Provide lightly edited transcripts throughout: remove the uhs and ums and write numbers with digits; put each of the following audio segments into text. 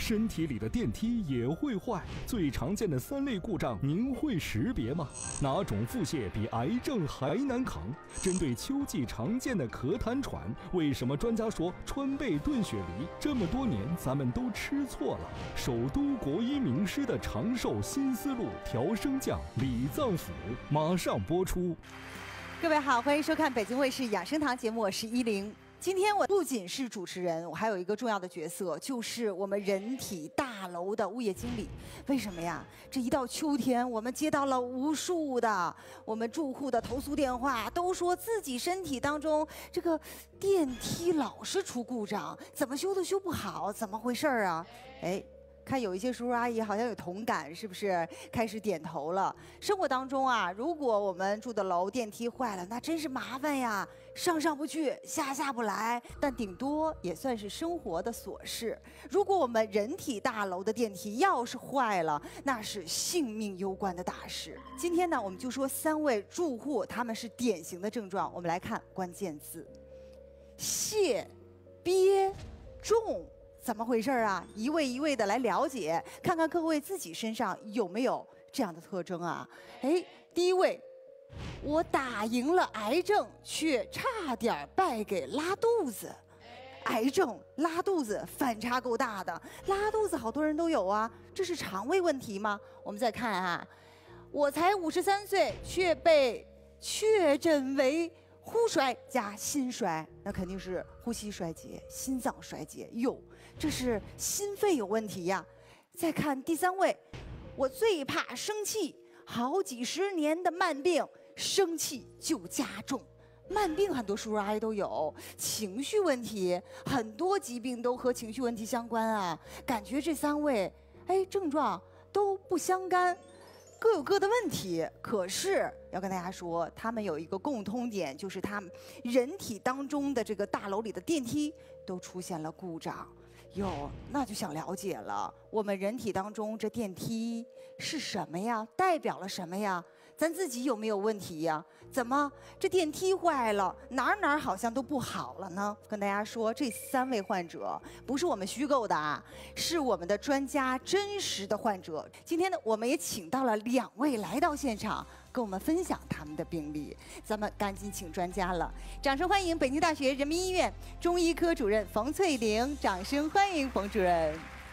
身体里的电梯也会坏，最常见的3类故障您会识别吗？哪种腹泻比癌症还难扛？针对秋季常见的咳痰喘，为什么专家说川贝炖雪梨这么多年咱们都吃错了？首都国医名师的长寿新思路调升降理脏腑马上播出。 各位好，欢迎收看北京卫视养生堂节目，我是依林。今天我不仅是主持人，我还有一个重要的角色，就是我们人体大楼的物业经理。为什么呀？这一到秋天，我们接到了无数的我们住户的投诉电话，都说自己身体当中这个电梯老是出故障，怎么修都修不好，怎么回事啊？哎。看有一些叔叔阿姨好像有同感，是不是开始点头了？生活当中啊，如果我们住的楼电梯坏了，那真是麻烦呀，上不去，下不来。但顶多也算是生活的琐事。如果我们人体大楼的电梯要是坏了，那是性命攸关的大事。今天呢，我们就说3位住户他们是典型的症状，我们来看关键字：泻、憋、重。怎么回事啊？一位一位的来了解，看看各位自己身上有没有这样的特征啊？哎，第一位，我打赢了癌症，却差点败给拉肚子。癌症、拉肚子反差够大的，拉肚子好多人都有啊，这是肠胃问题吗？我们再看啊，我才53岁，却被确诊为呼衰加心衰，那肯定是呼吸衰竭、心脏衰竭。哟，这是心肺有问题呀。再看第3位，我最怕生气，好几10年的慢病，生气就加重。慢病很多叔叔阿姨都有，情绪问题，很多疾病都和情绪问题相关啊。感觉这3位，哎，症状都不相干。各有各的问题，可是要跟大家说，他们有一个共通点，就是他们人体当中的这个大楼里的电梯都出现了故障。哟，那就想了解了，我们人体当中这电梯是什么呀？代表了什么呀？咱自己有没有问题呀？怎么这电梯坏了，哪儿好像都不好了呢？跟大家说，这3位患者不是我们虚构的啊，是我们的专家真实的患者。今天呢，我们也请到了2位来到现场，跟我们分享他们的病例。咱们赶紧请专家了，掌声欢迎北京大学人民医院中医科主任冯翠玲，掌声欢迎冯主任。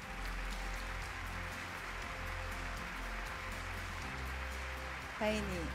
欢迎你。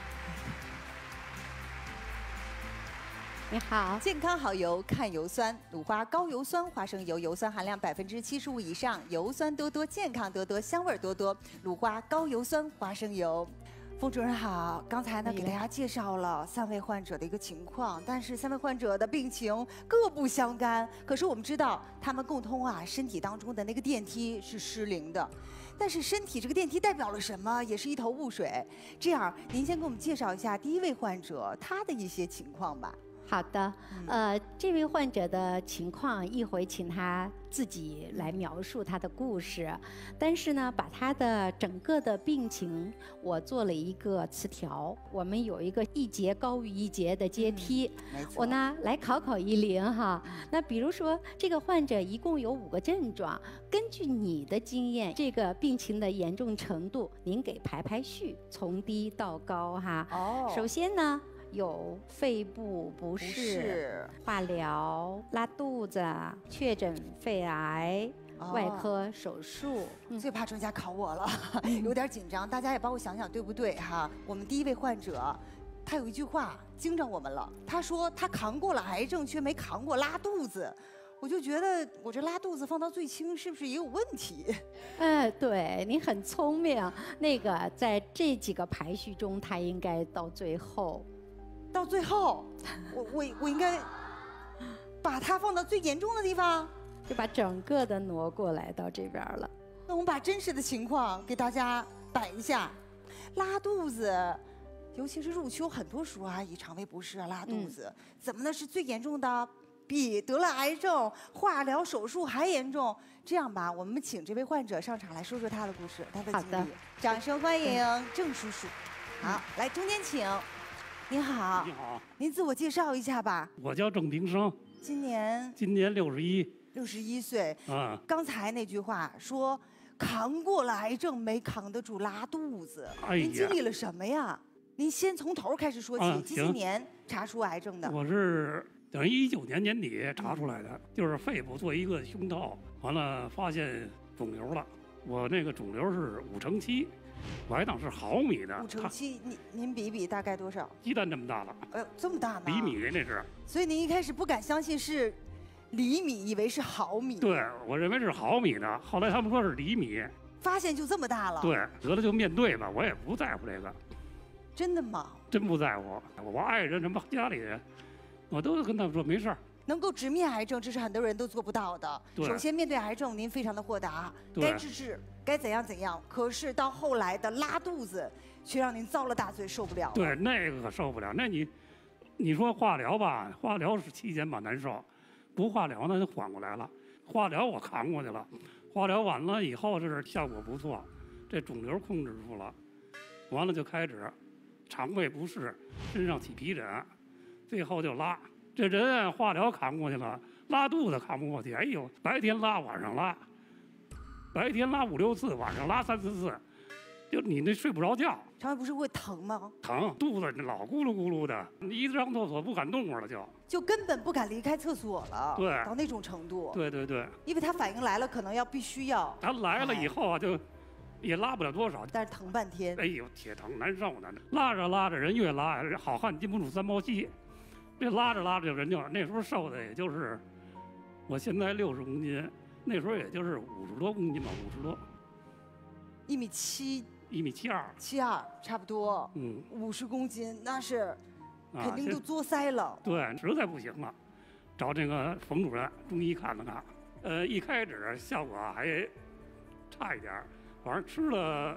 你好， 健康好油看油酸，鲁花高油酸花生油，油酸含量75%以上，油酸多多，健康多多，香味多多。鲁花高油酸花生油。冯主任好，刚才呢给大家介绍了3位患者的一个情况，但是3位患者的病情各不相干。可是我们知道他们共通啊，身体当中的那个电梯是失灵的。但是身体这个电梯代表了什么，也是一头雾水。这样，您先给我们介绍一下第1位患者他的一些情况吧。 好的，这位患者的情况一会请他自己来描述他的故事，但是呢，把他的整个的病情我做了一个词条。我们有一个一节高于一节的阶梯，我呢来考依林哈。那比如说这个患者一共有5个症状，根据你的经验，这个病情的严重程度，您给排序，从低到高哈。哦，首先呢，有肺部不适、化疗、拉肚子、确诊肺癌、外科手术。 最怕专家考我了，有点紧张。大家也帮我想想对不对哈？我们第1位患者，他有一句话惊着我们了，他说他扛过了癌症，却没扛过拉肚子。我就觉得我这拉肚子放到最轻，是不是也有问题？ 对，你很聪明。那个在这几个排序中，他应该到最后。 到最后，我应该把它放到最严重的地方， 就把整个的挪过来到这边了。 那我们把真实的情况给大家摆一下。拉肚子，尤其是入秋，很多叔叔阿姨肠胃不适啊，拉肚子，怎么呢？是最严重的，比得了癌症、化疗手术还严重。这样吧，我们请这位患者上场来说说他的故事，他的经历。掌声欢迎郑叔叔。好，来中间请。您好， 你好， 您自我介绍一下吧。 我叫郑平生， 今年 61。 61岁。 啊， 刚才那句话说扛过了癌症，没扛得住拉肚子。 哎呀您经历了什么呀？您先从头开始说起。几几行年查出癌症的？ 我是等于19年年底查出来的，就是肺部做一个胸透，完了发现肿瘤了。我那个肿瘤是5×7，我还当是毫米的。 5×7，您比比大概多少？ 鸡蛋这么大了， 这么大呢？ 厘米那是。 所以您一开始不敢相信是厘米，以为是毫米。 对，我认为是毫米的，后来他们说是厘米。 发现就这么大了。 对，得了就面对吧，我也不在乎这个。 真的吗？ 真不在乎，我爱人什么家里人，我都跟他们说没事儿。 能够直面癌症，这是很多人都做不到的。 对首先面对癌症，您非常的豁达， 对该治治，该怎样怎样。可是到后来的拉肚子，却让您遭了大罪，受不了了。 对，那个可受不了。那你说化疗吧，化疗是期间吧难受，不化疗呢就缓过来了。化疗我扛过去了，化疗完了以后是效果不错，这肿瘤控制住了，完了就开始肠胃不适，身上起皮疹，最后就拉。这人化疗扛过去了，拉肚子扛不过去。哎呦，白天拉，晚上拉，白天拉5、6次，晚上拉3、4次，就你那睡不着觉。 肠胃不是会疼吗？ 疼，肚子老咕噜咕噜的，一上厕所不敢动会了就根本不敢离开厕所了。 对到那种程度。 对对对， 因为他反应来了，可能必须要， 他来了以后啊，就也拉不了多少。 但是疼半天。 哎呦，铁疼难受呢，拉着拉着人越拉，好汉禁不住3包稀。这拉着拉着人就那时候瘦的也就是，我现在60公斤，那时候也就是50多公斤吧，50多。 1.7米。 1.72米。 72差不多。 嗯。 50公斤，那是肯定啊都作腮了。 对，实在不行了，找这个冯主任中医看了看。一开始效果还差一点儿，反正吃了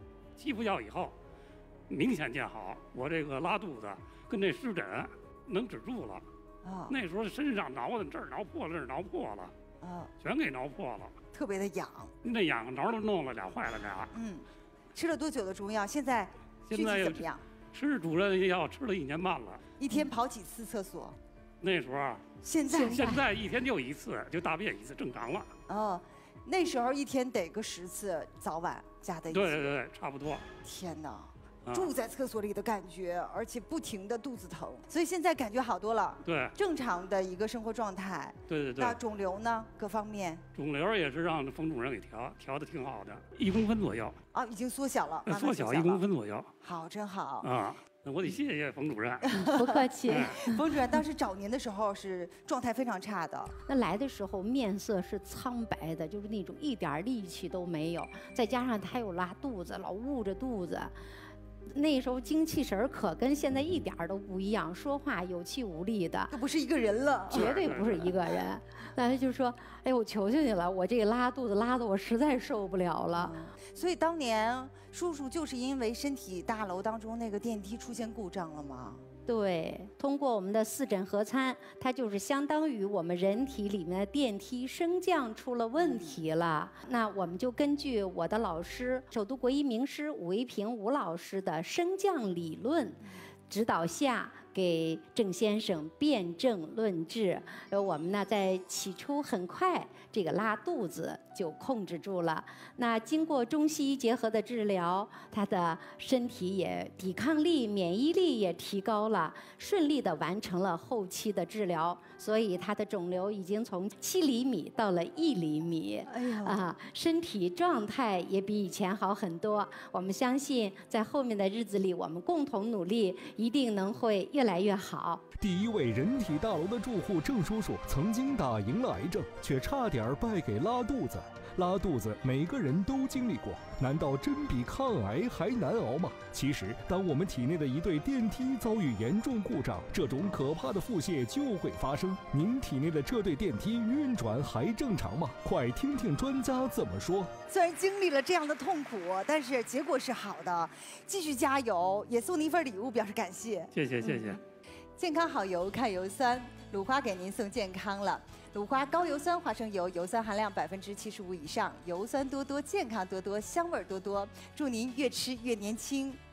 7副药以后，明显见好。我这个拉肚子跟这湿疹能止住了。 啊。 那时候身上挠的这儿挠破了，那儿挠破了。 啊。 全给挠破了。 特别的痒。 那痒挠都弄了俩坏了俩。 嗯。吃了多久的中药？现在具体怎么样？ 吃主任药吃了1年半了。 一天跑几次厕所？ 那时候。 现在一天就1次，就大便1次，正常了。 哦，那时候一天得个10次，早晚加在一起。 对对对，差不多。 天哪！住在厕所里的感觉，而且不停的肚子疼，所以现在感觉好多了。 对， 正常的一个生活状态。 对对对。 那肿瘤呢？各方面。 肿瘤也是让冯主任给调的挺好的，1公分左右。 啊，已经缩小了。 缩小1公分左右。 好，真好。 啊，我得谢谢冯主任。 不客气。 冯主任当时找您的时候是状态非常差的。 那来的时候面色是苍白的，就是那种一点力气都没有，再加上他又拉肚子，老捂着肚子。那时候精气神可跟现在一点都不一样，说话有气无力的， 就不是一个人了， 绝对不是一个人。大家就说：“哎，我求求你了，我这个拉肚子拉的我实在受不了了。” 所以当年叔叔就是因为身体大楼当中那个电梯出现故障了吗？ 对，通过我们的4诊合参，它就是相当于我们人体里面的电梯升降出了问题了。那我们就根据我的老师，首都国医名师伍维平伍老师的升降理论指导下，给郑先生辨证论治。我们呢在起初很快这个拉肚子就控制住了。那经过中西医结合的治疗，他的身体也抵抗力、免疫力也提高了，顺利的完成了后期的治疗。所以他的肿瘤已经从7厘米到了1厘米。 哎呀啊，身体状态也比以前好很多。我们相信在后面的日子里，我们共同努力，一定能会越来越好。 第一位人体大楼的住户郑叔叔曾经打赢了癌症，却差点败给拉肚子。拉肚子每个人都经历过，难道真比抗癌还难熬吗？其实，当我们体内的一对电梯遭遇严重故障，这种可怕的腹泻就会发生。您体内的这对电梯运转还正常吗？快听听专家怎么说。 虽然经历了这样的痛苦，但是结果是好的，继续加油，也送您一份礼物表示感谢。 谢谢谢谢。 健康好油看油酸，鲁花给您送健康了。鲁花高油酸花生油，油酸含量75%以上，油酸多多，健康多多，香味多多，祝您越吃越年轻。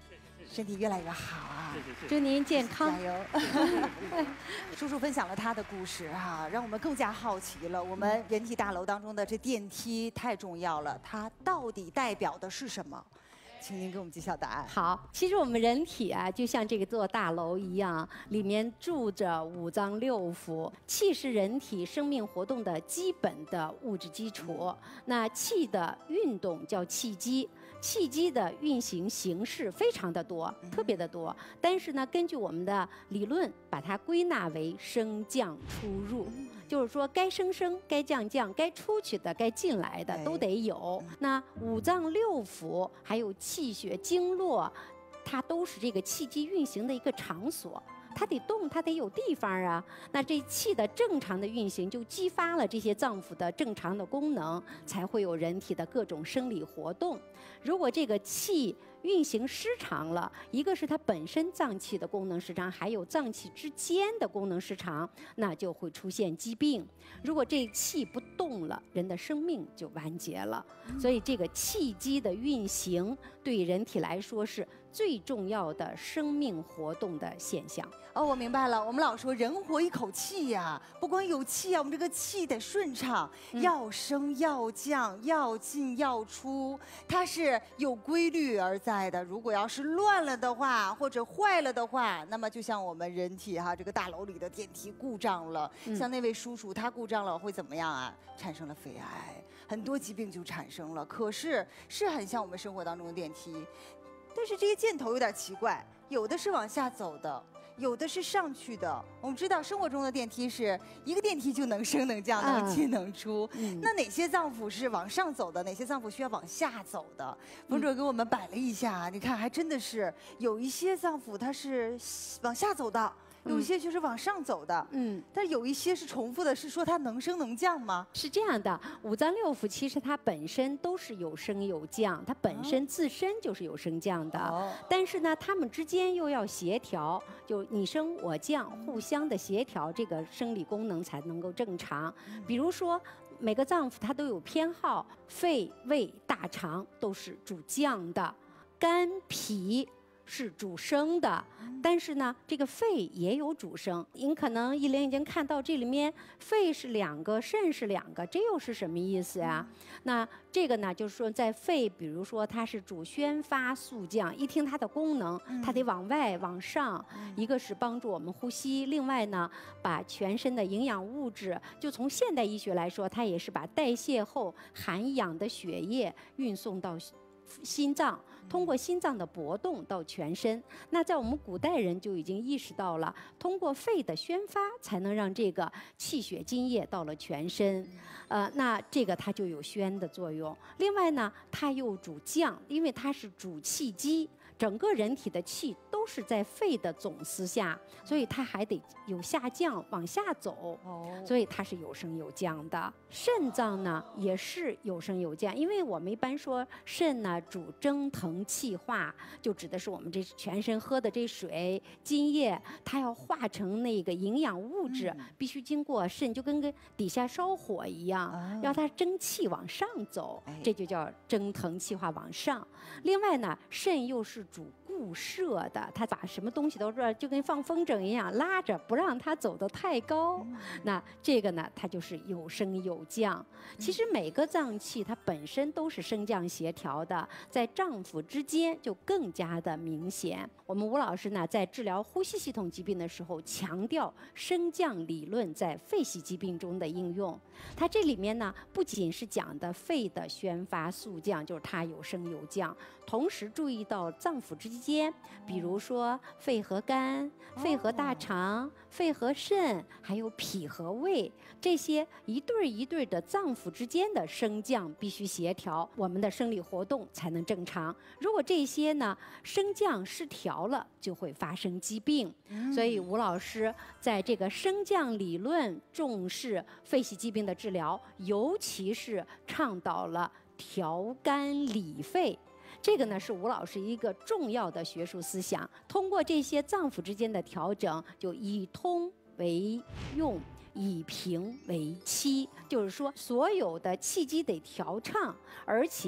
身体越来越好啊！ 谢谢谢谢。 祝您健康加。油！叔叔分享了他的故事哈，让我们更加好奇了。我们人体大楼当中的这电梯太重要了，它到底代表的是什么？请您给我们揭晓答案。 好，其实我们人体啊，就像这座大楼一样，里面住着五脏六腑。气是人体生命活动的基本的物质基础。那气的运动叫气机。气机的运行形式非常的多，特别的多。但是呢，根据我们的理论，把它归纳为升降出入，就是说该升升，该降降，该出去的，该进来的都得有。那五脏六腑还有气血经络，它都是这个气机运行的一个场所。它得动，它得有地方啊。那这气的正常的运行，就激发了这些脏腑的正常的功能，才会有人体的各种生理活动。如果这个气运行失常了，一个是它本身脏器的功能失常，还有脏器之间的功能失常，那就会出现疾病。如果这气不动了，人的生命就完结了。所以这个气机的运行对人体来说是最重要的生命活动的现象。 哦，我明白了。我们老说人活一口气呀，不光有气啊，我们这个气得顺畅，要升要降，要进要出，它是有规律而在的。如果要是乱了的话，或者坏了的话，那么就像我们人体哈，这个大楼里的电梯故障了，像那位叔叔他故障了会怎么样啊？产生了肺癌，很多疾病就产生了。可是是很像我们生活当中的电梯，但是这些箭头有点奇怪，有的是往下走的。有的是上去的，我们知道生活中的电梯是一个电梯就能升能降能进能出，那哪些脏腑是往上走的，哪些脏腑需要往下走的？冯主任给我们摆了一下，你看还真的是有一些脏腑它是往下走的。有一些就是往上走的，但是有一些是重复的，是说它能升能降吗？ 是这样的，五脏六腑其实它本身都是有升有降，它本身自身就是有升降的，但是呢，它们之间又要协调，就你升我降，互相的协调，这个生理功能才能够正常。比如说，每个脏腑它都有偏好，肺、胃、大肠都是主降的，肝、脾是主升的，但是呢，这个肺也有主升。您可能依琳已经看到这里面，肺是2个，肾是2个，这又是什么意思呀？那这个呢，就是说在肺，比如说它是主宣发速降，一听它的功能，它得往外往上，一个是帮助我们呼吸，另外呢，把全身的营养物质，就从现代医学来说，它也是把代谢后含氧的血液运送到心脏，通过心脏的搏动到全身。那在我们古代人就已经意识到了，通过肺的宣发才能让这个气血津液到了全身。那这个它就有宣的作用。另外呢，它又主降，因为它是主气机。整个人体的气都是在肺的总司下，所以它还得有下降往下走，所以它是有升有降的。肾脏呢也是有升有降，因为我们一般说肾呢主蒸腾气化，就指的是我们这全身喝的这水津液，它要化成那个营养物质，必须经过肾，就跟底下烧火一样，要它蒸汽往上走，这就叫蒸腾气化往上。另外呢，肾又是主固摄的，它把什么东西都是就跟放风筝一样拉着，不让它走得太高。那这个呢，它就是有升有降。其实每个脏器它本身都是升降协调的，在脏腑之间就更加的明显。我们吴老师呢，在治疗呼吸系统疾病的时候，强调升降理论在肺系疾病中的应用。它这里面呢，不仅是讲的肺的宣发速降，就是它有升有降，同时注意到脏腑之间，比如说肺和肝、肺和大肠、肺和肾，还有脾和胃，这些一对一对的脏腑之间的升降必须协调，我们的生理活动才能正常。如果这些呢升降失调了，就会发生疾病。所以吴老师在这个升降理论重视肺系疾病的治疗，尤其是倡导了调肝理肺。这个呢是吴老师一个重要的学术思想，通过这些脏腑之间的调整，就以通为用，以平为期，就是说所有的气机得调畅，而且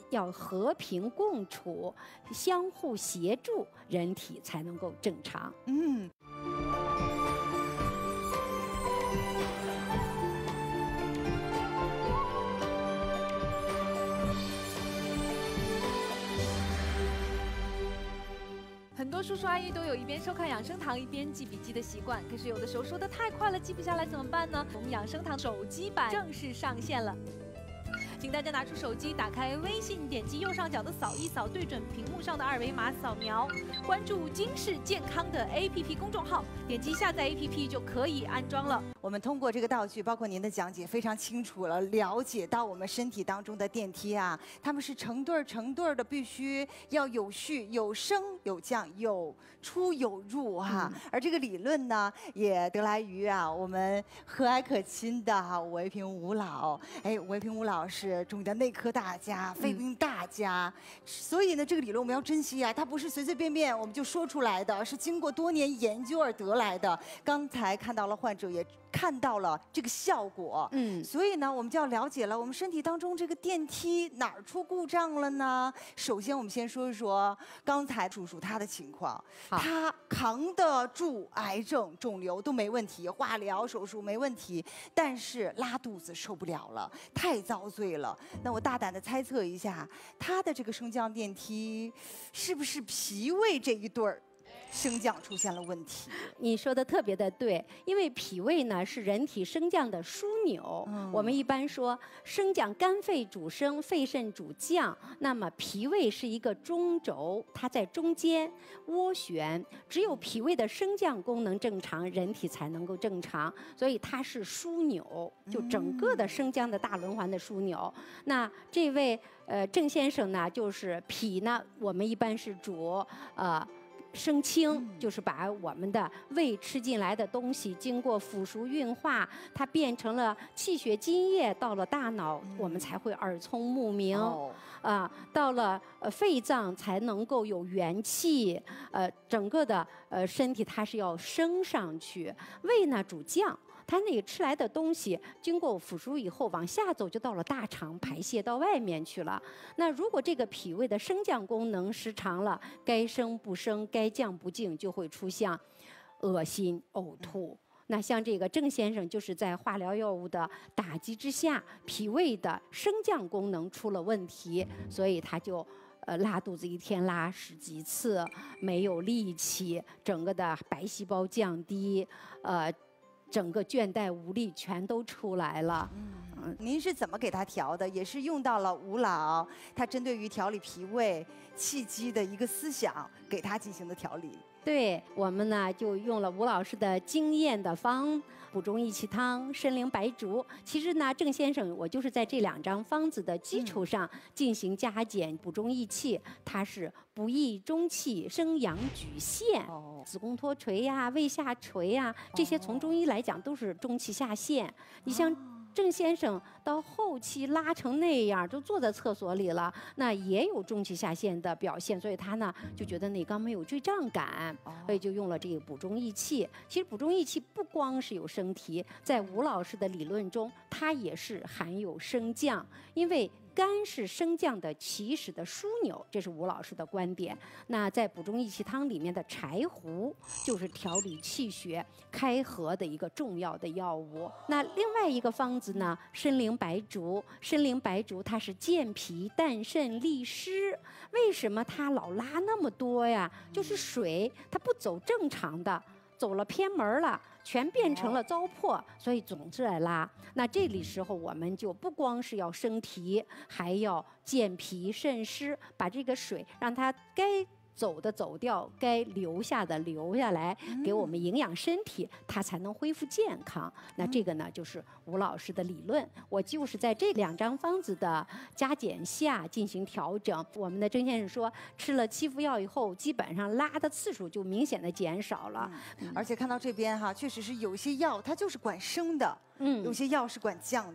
要和平共处，相互协助，人体才能够正常。 很多叔叔阿姨都有一边收看养生堂一边记笔记的习惯，可是有的时候说的太快了，记不下来怎么办呢？我们养生堂手机版正式上线了。请大家拿出手机，打开微信，点击右上角的扫一扫，对准屏幕上的二维码扫描，关注金氏健康的 APP 公众号，点击下载 APP 就可以安装了。 我们通过这个道具，包括您的讲解，非常清楚了了解到我们身体当中的电梯啊，它们是成对儿的，必须要有序、有升有降、有出有入哈。而这个理论呢，也得来于啊我们和蔼可亲的伍维平伍老。哎，伍维平伍老是中医的内科大家、肺病大家，所以呢，这个理论我们要珍惜啊，它不是随随便便我们就说出来的，是经过多年研究而得来的。刚才看到了患者也看到了这个效果，所以呢，我们就要了解了我们身体当中这个电梯哪儿出故障了呢？首先，我们先说一说刚才叔叔他的情况，他扛得住癌症、肿瘤都没问题，化疗、手术没问题，但是拉肚子受不了了，太遭罪了。那我大胆的猜测一下，他的这个升降电梯是不是脾胃这一对儿？升降出现了问题， 你说的特别的对，因为脾胃呢是人体升降的枢纽。我们一般说升降肝肺主升，肺肾主降。那么脾胃是一个中轴，它在中间涡旋，只有脾胃的升降功能正常，人体才能够正常。所以它是枢纽，就整个的升降的大轮环的枢纽。那这位郑先生呢，就是脾呢，我们一般是主升清，就是把我们的胃吃进来的东西经过腐熟运化，它变成了气血津液，到了大脑，我们才会耳聪目明。到了肺脏才能够有元气，整个的身体它是要升上去。胃呢主降。它那个吃来的东西经过腐熟以后往下走，就到了大肠排泄到外面去了。那如果这个脾胃的升降功能失常了，该升不升，该降不降，就会出现恶心呕吐。那像这个郑先生就是在化疗药物的打击之下，脾胃的升降功能出了问题，所以他就拉肚子，一天拉10几次，没有力气，整个的白细胞降低，整个倦怠无力全都出来了。 您是怎么给他调的？也是用到了伍老他针对于调理脾胃气机的一个思想，给他进行的调理。 对，我们呢就用了伍老师的经验的方，补中益气汤、参苓白术。其实呢，郑先生我就是在这2张方子的基础上进行加减，补中益气，它是补益中气、升阳举陷。子宫脱垂呀、胃下垂呀，这些从中医来讲都是中气下陷。你像郑先生到后期拉成那样，就坐在厕所里了，那也有中气下陷的表现，所以他呢就觉得内肛没有坠胀感，所以就用了这个补中益气。其实补中益气不光是有升提，在伍老师的理论中，它也是含有升降，因为肝是升降的起始的枢纽，这是伍老师的观点。那在补中益气汤里面的柴胡就是调理气血开合的一个重要的药物。那另外一个方子呢，参苓白术。参苓白术它是健脾淡肾利湿。为什么它老拉那么多呀？就是水它不走正常的，走了偏门了，全变成了糟粕，所以总是在拉。那这里时候我们就不光是要升提，还要健脾渗湿，把这个水让它该走的走掉，该留下的留下来，给我们营养身体，它才能恢复健康。那这个呢，就是伍老师的理论。我就是在这2张方子的加减下进行调整。我们的郑先生说，吃了7副药以后，基本上拉的次数就明显的减少了。 而且看到这边哈，确实是有些药它就是管升的，有些药是管降的。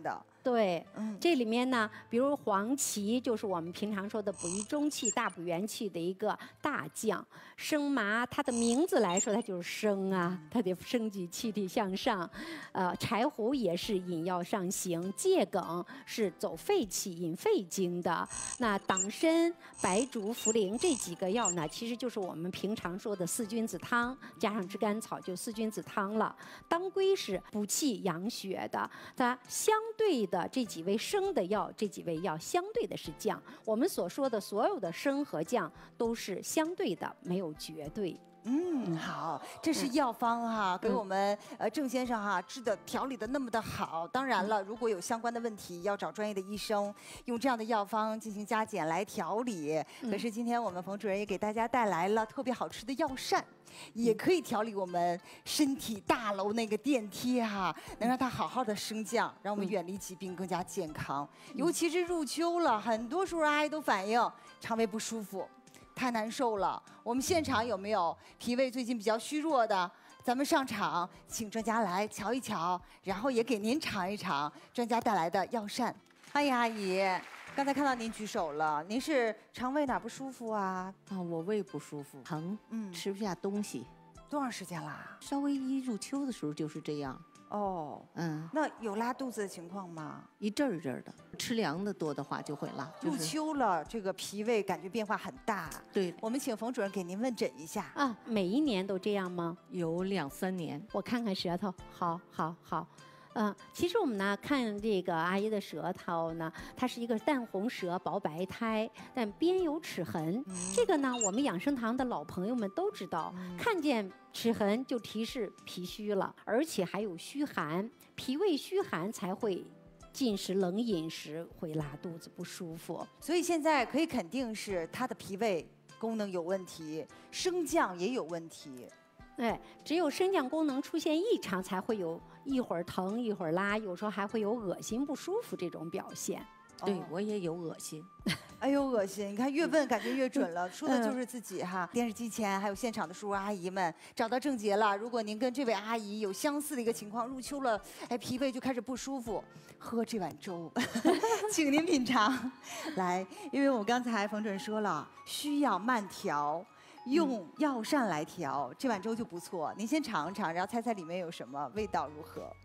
对， 嗯， 这里面呢，比如黄芪，就是我们平常说的补益中气、大补元气的一个大将。生麻，它的名字来说，它就是生啊，它得升举气体向上。柴胡也是引药上行，桔梗是走肺气、引肺经的。那党参、白术、茯苓这几个药呢，其实就是我们平常说的四君子汤，加上炙甘草就四君子汤了。当归是补气养血的，它相对的这几味生的药，这几味药相对的是降。我们所说的所有的生和降都是相对的，没有绝对。 嗯，好，这是药方哈，给我们郑先生哈治的调理的那么的好。当然了，如果有相关的问题，要找专业的医生，用这样的药方进行加减来调理。可是今天我们冯主任也给大家带来了特别好吃的药膳，也可以调理我们身体大楼那个电梯哈，能让它好好的升降，让我们远离疾病，更加健康。尤其是入秋了，很多叔叔阿姨都反映肠胃不舒服。太难受了，我们现场有没有脾胃最近比较虚弱的？咱们上场请专家来瞧一瞧，然后也给您尝一尝专家带来的药膳。欢迎阿姨，刚才看到您举手了，您是肠胃哪不舒服啊？ 啊，我胃不舒服，疼，吃不下东西。 多长时间啦？ 稍微一入秋的时候就是这样。 哦，那有拉肚子的情况吗？ 一阵儿一阵儿的，吃凉的多的话就会拉。 入秋了，这个脾胃感觉变化很大。 对， 我们请冯主任给您问诊一下啊。每一年都这样吗？ 有2、3年。 我看看舌头，好。其实我们呢看这个阿姨的舌头呢，它是一个淡红舌、薄白苔，但边有齿痕。这个呢，我们养生堂的老朋友们都知道，看见齿痕就提示脾虚了，而且还有虚寒，脾胃虚寒才会进食冷饮时会拉肚子不舒服。 所以现在可以肯定是他的脾胃功能有问题，升降也有问题。 对，只有升降功能出现异常，才会有一会儿疼一会儿拉，有时候还会有恶心不舒服这种表现。 对，我也有恶心。 哎呦，恶心！你看越问感觉越准了，说的就是自己哈。电视机前还有现场的叔叔阿姨们，找到症结了。如果您跟这位阿姨有相似的一个情况，入秋了，哎，脾胃就开始不舒服，喝这碗粥，请您品尝。来，因为我刚才冯主任说了，需要慢调。用药膳来调，这碗粥就不错。您先尝尝，然后猜猜里面有什么，味道如何？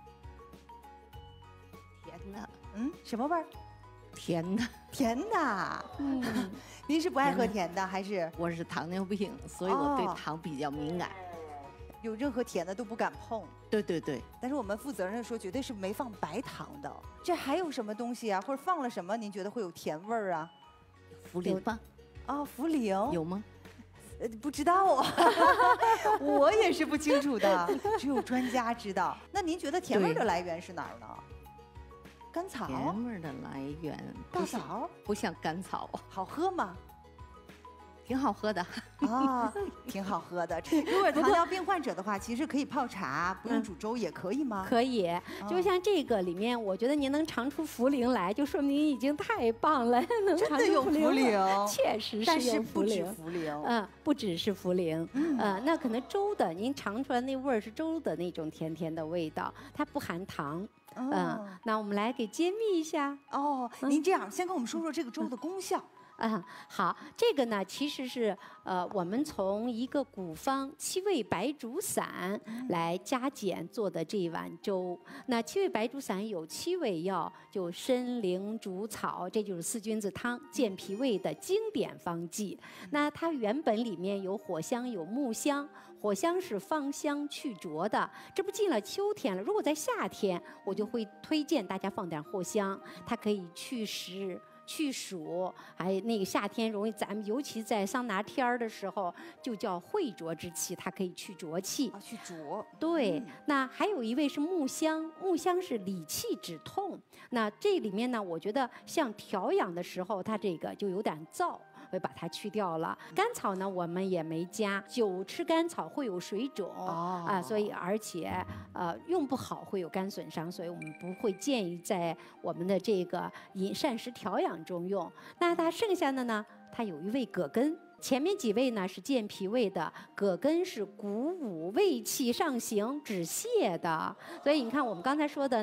甜的。 什么味儿？ 甜的。 甜的。您是不爱喝甜的还是？ 我是糖尿病，所以我对糖比较敏感。 有任何甜的都不敢碰。 对对对。 但是我们负责任的说，绝对是没放白糖的。这还有什么东西啊？或者放了什么？您觉得会有甜味儿啊？ 茯苓吧。 哦，茯苓有吗？ 不知道啊，我也是不清楚的，只有专家知道。那您觉得甜味的来源是哪儿呢？甘草。 甜味的来源。 大枣。 不像甘草。 好喝吗？ 挺好喝的啊，挺好喝的。如果糖尿病患者的话，其实可以泡茶，不用煮粥也可以吗？ 可以，就像这个里面，我觉得您能尝出茯苓来，就说明您已经太棒了，能尝出茯苓， 确实是有茯苓。不只是茯苓，那可能粥的，您尝出来那味儿是粥的那种甜甜的味道，它不含糖。那我们来给揭秘一下。 哦，您这样先跟我们说说这个粥的功效。 好，这个呢其实是我们从一个古方七味白术散来加减做的这一碗粥。那七味白术散有7味药，就参、苓、竹、草，这就是四君子汤，健脾胃的经典方剂。那它原本里面有火香，有木香。火香是芳香去浊的，这不进了秋天了。如果在夏天，我就会推荐大家放点藿香，它可以祛湿。去暑，还那个夏天容易，咱们尤其在桑拿天儿的时候，就叫秽浊之气，它可以去浊气。 去浊。对， 那还有一味是木香，木香是理气止痛。那这里面呢，我觉得像调养的时候，它这个就有点燥。会把它去掉了。甘草呢，我们也没加，久吃甘草会有水肿所以而且用不好会有肝损伤，所以我们不会建议在我们的这个膳食调养中用。那它剩下的呢，它有一味葛根。前面几味呢是健脾胃的，葛根是鼓舞胃气上行、止泻的。所以你看我们刚才说的呢，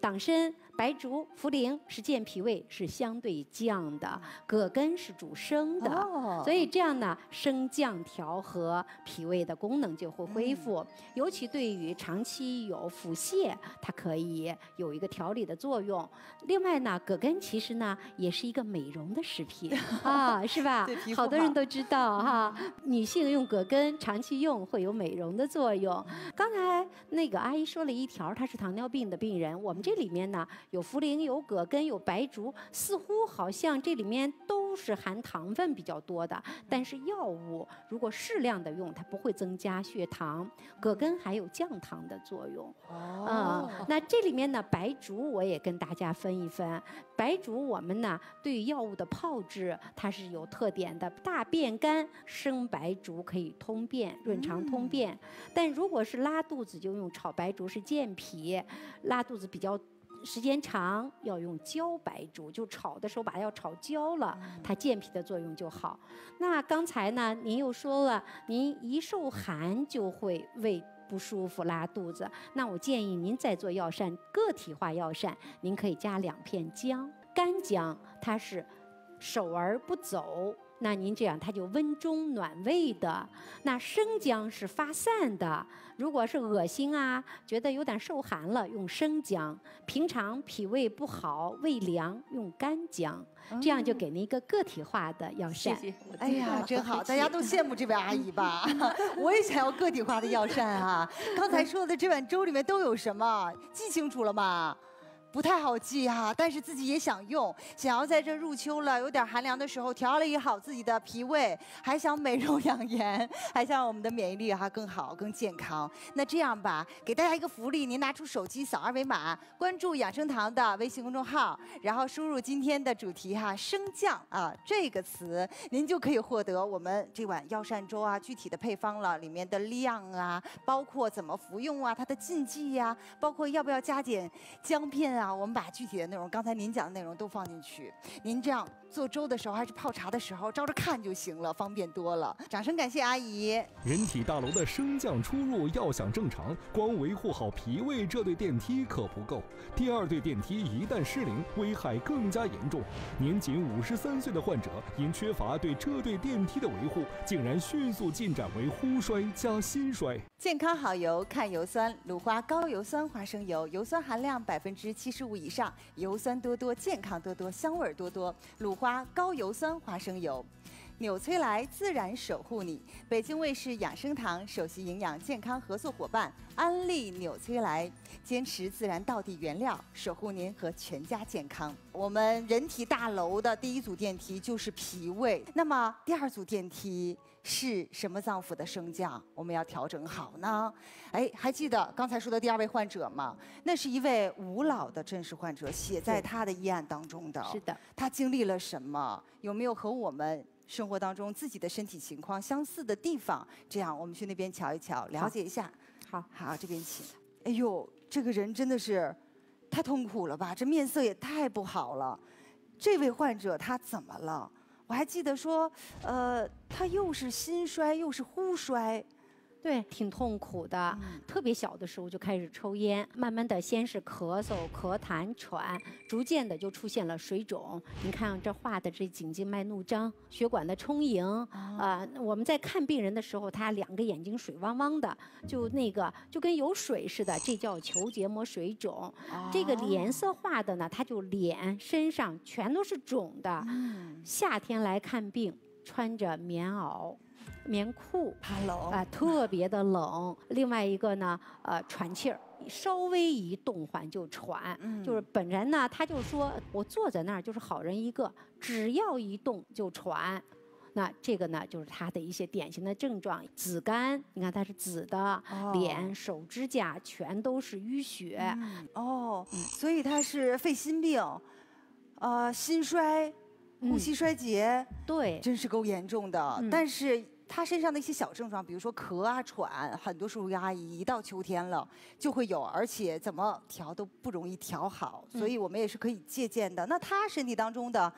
党参、白术、茯苓是健脾胃，是相对降的；葛根是主升的，所以这样呢，升降调和脾胃的功能就会恢复。尤其对于长期有腹泻，它可以有一个调理的作用。另外呢，葛根其实呢也是一个美容的食品啊，是吧？好多人都知道哈，女性用葛根长期用会有美容的作用。刚才那个阿姨说了一条，她是糖尿病的病人，我们这里面呢有茯苓、有葛根、有白术，似乎好像这里面都是含糖分比较多的。但是药物如果适量的用，它不会增加血糖。葛根还有降糖的作用。那这里面呢，白术我也跟大家分一分。白术我们呢对于药物的炮制，它是有特点的。大便干，生白术可以通便，润肠通便。但如果是拉肚子，就用炒白术是健脾；拉肚子比较时间长，要用焦白术，就炒的时候把它要炒焦了，它健脾的作用就好。那刚才呢，您又说了，您一受寒就会胃不舒服、拉肚子，那我建议您在做药膳，个体化药膳，您可以加2片姜。干姜它是守而不走，那您这样它就温中暖胃的。那生姜是发散的，如果是恶心啊，觉得有点受寒了，用生姜；平常脾胃不好、胃凉，用干姜。这样就给您一个个体化的药膳。 谢谢。 哎呀，真好，大家都羡慕这位阿姨吧？我也想要个体化的药膳啊！刚才说的这碗粥里面都有什么？记清楚了吗？不太好记哈，但是自己也想用，想要在这入秋了，有点寒凉的时候调理好自己的脾胃，还想美容养颜，还想我们的免疫力更好、更健康。那这样吧，给大家一个福利，您拿出手机扫2维码，关注养生堂的微信公众号，然后输入今天的主题升降这个词，您就可以获得我们这碗药膳粥具体的配方了，里面的量包括怎么服用它的禁忌包括要不要加点姜片我们把具体的内容，刚才您讲的内容都放进去。您这样做粥的时候还是泡茶的时候，照着看就行了，方便多了。掌声感谢阿姨。 人体大楼的升降出入要想正常，光维护好脾胃这对电梯可不够。第2对电梯一旦失灵，危害更加严重。年仅53岁的患者，因缺乏对这对电梯的维护，竟然迅速进展为呼衰加心衰。 健康好油看油酸，鲁花高油酸花生油，油酸含量75%以上，油酸多多，健康多多，香味多多。鲁花高油酸花生油。纽崔莱自然守护你，北京卫视养生堂首席营养健康合作伙伴安利纽崔莱，坚持自然道地原料，守护您和全家健康。我们人体大楼的第1组电梯就是脾胃，那么第2组电梯是什么脏腑的升降？我们要调整好呢？还记得刚才说的第2位患者吗？那是一位吴老的真实患者，写在他的医案当中的。 是的。 他经历了什么？有没有和我们生活当中自己的身体情况相似的地方？这样我们去那边瞧一瞧，了解一下。好，这边请。哎呦，这个人真的是太痛苦了吧？这面色也太不好了。这位患者他怎么了？我还记得说，他又是心衰又是呼衰。 对，挺痛苦的。特别小的时候就开始抽烟，慢慢的先是咳嗽、咳痰、喘，逐渐的就出现了水肿。您看这画的这颈静脉怒张、血管的充盈我们在看病人的时候，他2个眼睛水汪汪的，就跟有水似的，这叫球结膜水肿。这个颜色画的呢，他就脸、身上全都是肿的。夏天来看病，穿着棉袄。棉裤， 怕冷特别的冷。另外一个呢，喘气儿，稍微一动缓就喘。就是本人呢，他就说我坐在那儿就是好人一个，只要一动就喘。那这个呢，就是他的一些典型的症状：紫绀，你看他是紫的，脸、手指甲全都是淤血。 所以他是肺心病，心衰。呼吸衰竭， 对， 真是够严重的。但是他身上的一些小症状，比如说咳喘，很多叔叔阿姨一到秋天了就会有，而且怎么调都不容易调好，所以我们也是可以借鉴的。那他身体当中的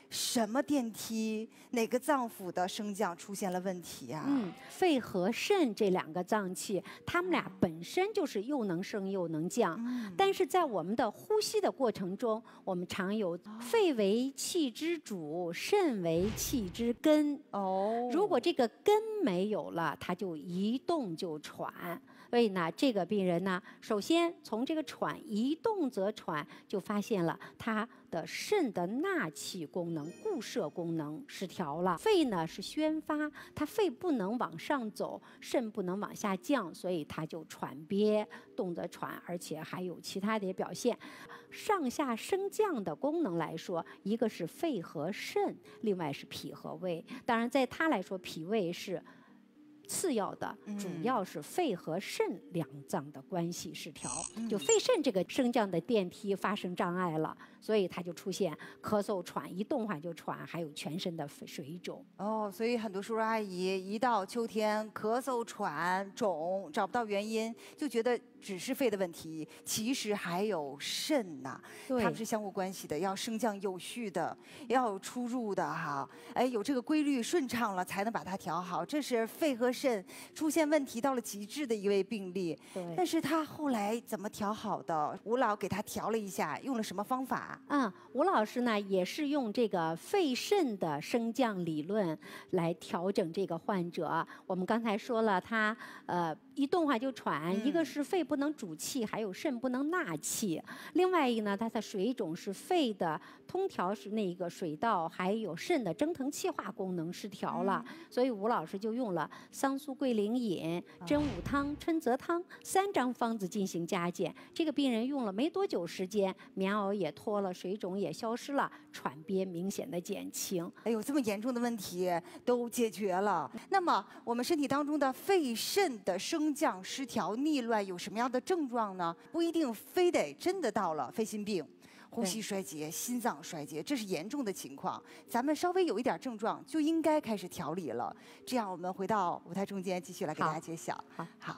什么电梯哪个脏腑的升降出现了问题啊？ 肺和肾这2个脏器，它们俩本身就是又能升又能降，但是在我们的呼吸的过程中，我们常有肺为气之主，肾为气之根。如果这个根没有了，它就一动就喘。所以呢，这个病人呢，首先从这个喘一动则喘，就发现了他的肾的纳气功能、固摄功能失调了。肺呢是宣发，它肺不能往上走，肾不能往下降，所以它就喘憋，动则喘，而且还有其他的表现。上下升降的功能来说，一个是肺和肾，另外是脾和胃。当然，在他来说，脾胃是次要的，主要是肺和肾2脏的关系失调，就肺肾这个升降的电梯发生障碍了，所以它就出现咳嗽、喘，一动缓就喘，还有全身的水肿。 所以很多叔叔阿姨一到秋天咳嗽、喘、肿，找不到原因，就觉得只是肺的问题，其实还有肾呐，它们是相互关系的，要升降有序的，要有出入的哈，有这个规律顺畅了，才能把它调好。这是肺和肾出现问题到了极致的一位病例。但是他后来怎么调好的？吴老给他调了一下，用了什么方法？ 吴老师呢也是用这个肺肾的升降理论来调整这个患者。我们刚才说了，他一动话就喘，一个是肺不能主气，还有肾不能纳气。另外一个呢，它的水肿是肺的通调是那个水道，还有肾的蒸腾气化功能失调了。所以吴老师就用了桑苏桂林饮、真武汤、春泽汤3张方子进行加减。这个病人用了没多久时间，棉袄也脱了，水肿也消失了，喘憋明显的减轻。 这么严重的问题都解决了。那么我们身体当中的肺肾的升降失调、逆乱有什么样的症状呢？不一定非得真的到了肺心病。呼吸衰竭、心脏衰竭，这是严重的情况。咱们稍微有一点症状，就应该开始调理了。这样，我们回到舞台中间，继续来给大家揭晓。好。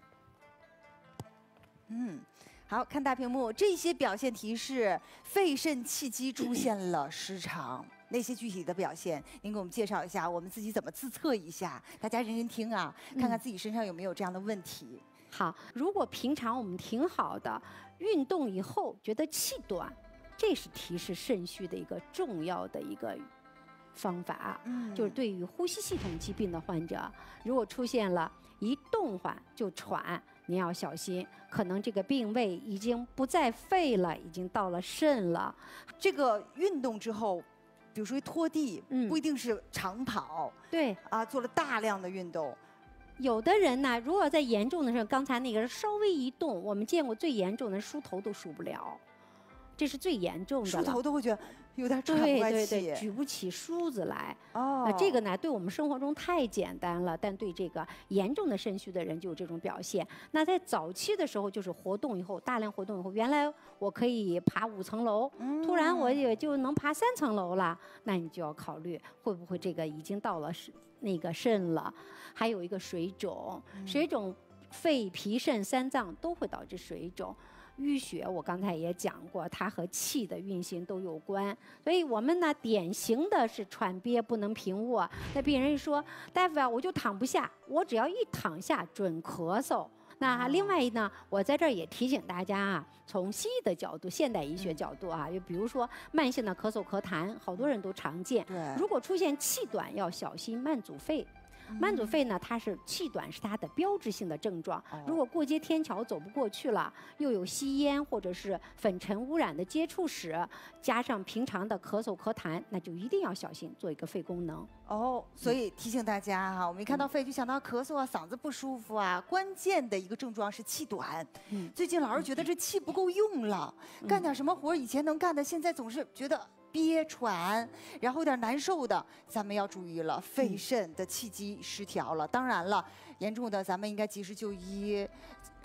好看大屏幕，这些表现提示肺肾气机出现了失常。那些具体的表现，您给我们介绍一下，我们自己怎么自测一下？大家认真听啊，看看自己身上有没有这样的问题。 好，如果平常我们挺好的，运动以后觉得气短，这是提示肾虚的一个重要的一个方法。就是对于呼吸系统疾病的患者，如果出现了一动缓就喘，您要小心，可能这个病位已经不在肺了，已经到了肾了。 这个运动之后，比如说拖地，不一定是长跑， 对啊，做了大量的运动。 有的人呢，如果在严重的时候，刚才那个稍微一动，我们见过最严重的梳头都梳不了，这是最严重的了。 梳头都会觉得有点喘不过气， 对，举不起梳子来。这个呢，对我们生活中太简单了，但对这个严重的肾虚的人就有这种表现。那在早期的时候，就是活动以后，大量活动以后，原来我可以爬5层楼，突然我也就能爬3层楼了，那你就要考虑会不会这个已经到了那个肾了。还有一个水肿，水肿肺脾肾3脏都会导致水肿。淤血我刚才也讲过，它和气的运行都有关，所以我们呢典型的是喘憋不能平卧。那病人一说，大夫啊，我就躺不下，我只要一躺下准咳嗽。那另外呢，我在这儿也提醒大家啊，从西医的角度、现代医学角度啊，就比如说慢性的咳嗽、咳痰，好多人都常见。如果出现气短，要小心慢阻肺。慢阻肺呢，它是气短是它的标志性的症状。如果过街天桥走不过去了，又有吸烟或者是粉尘污染的接触史，加上平常的咳嗽咳痰，那就一定要小心做一个肺功能。 所以提醒大家哈，我们一看到肺就想到咳嗽啊、嗓子不舒服啊，关键的一个症状是气短。最近老是觉得这气不够用了，干点什么活以前能干的，现在总是觉得憋喘，然后有点难受的，咱们要注意了，肺肾的气机失调了。当然了，严重的咱们应该及时就医，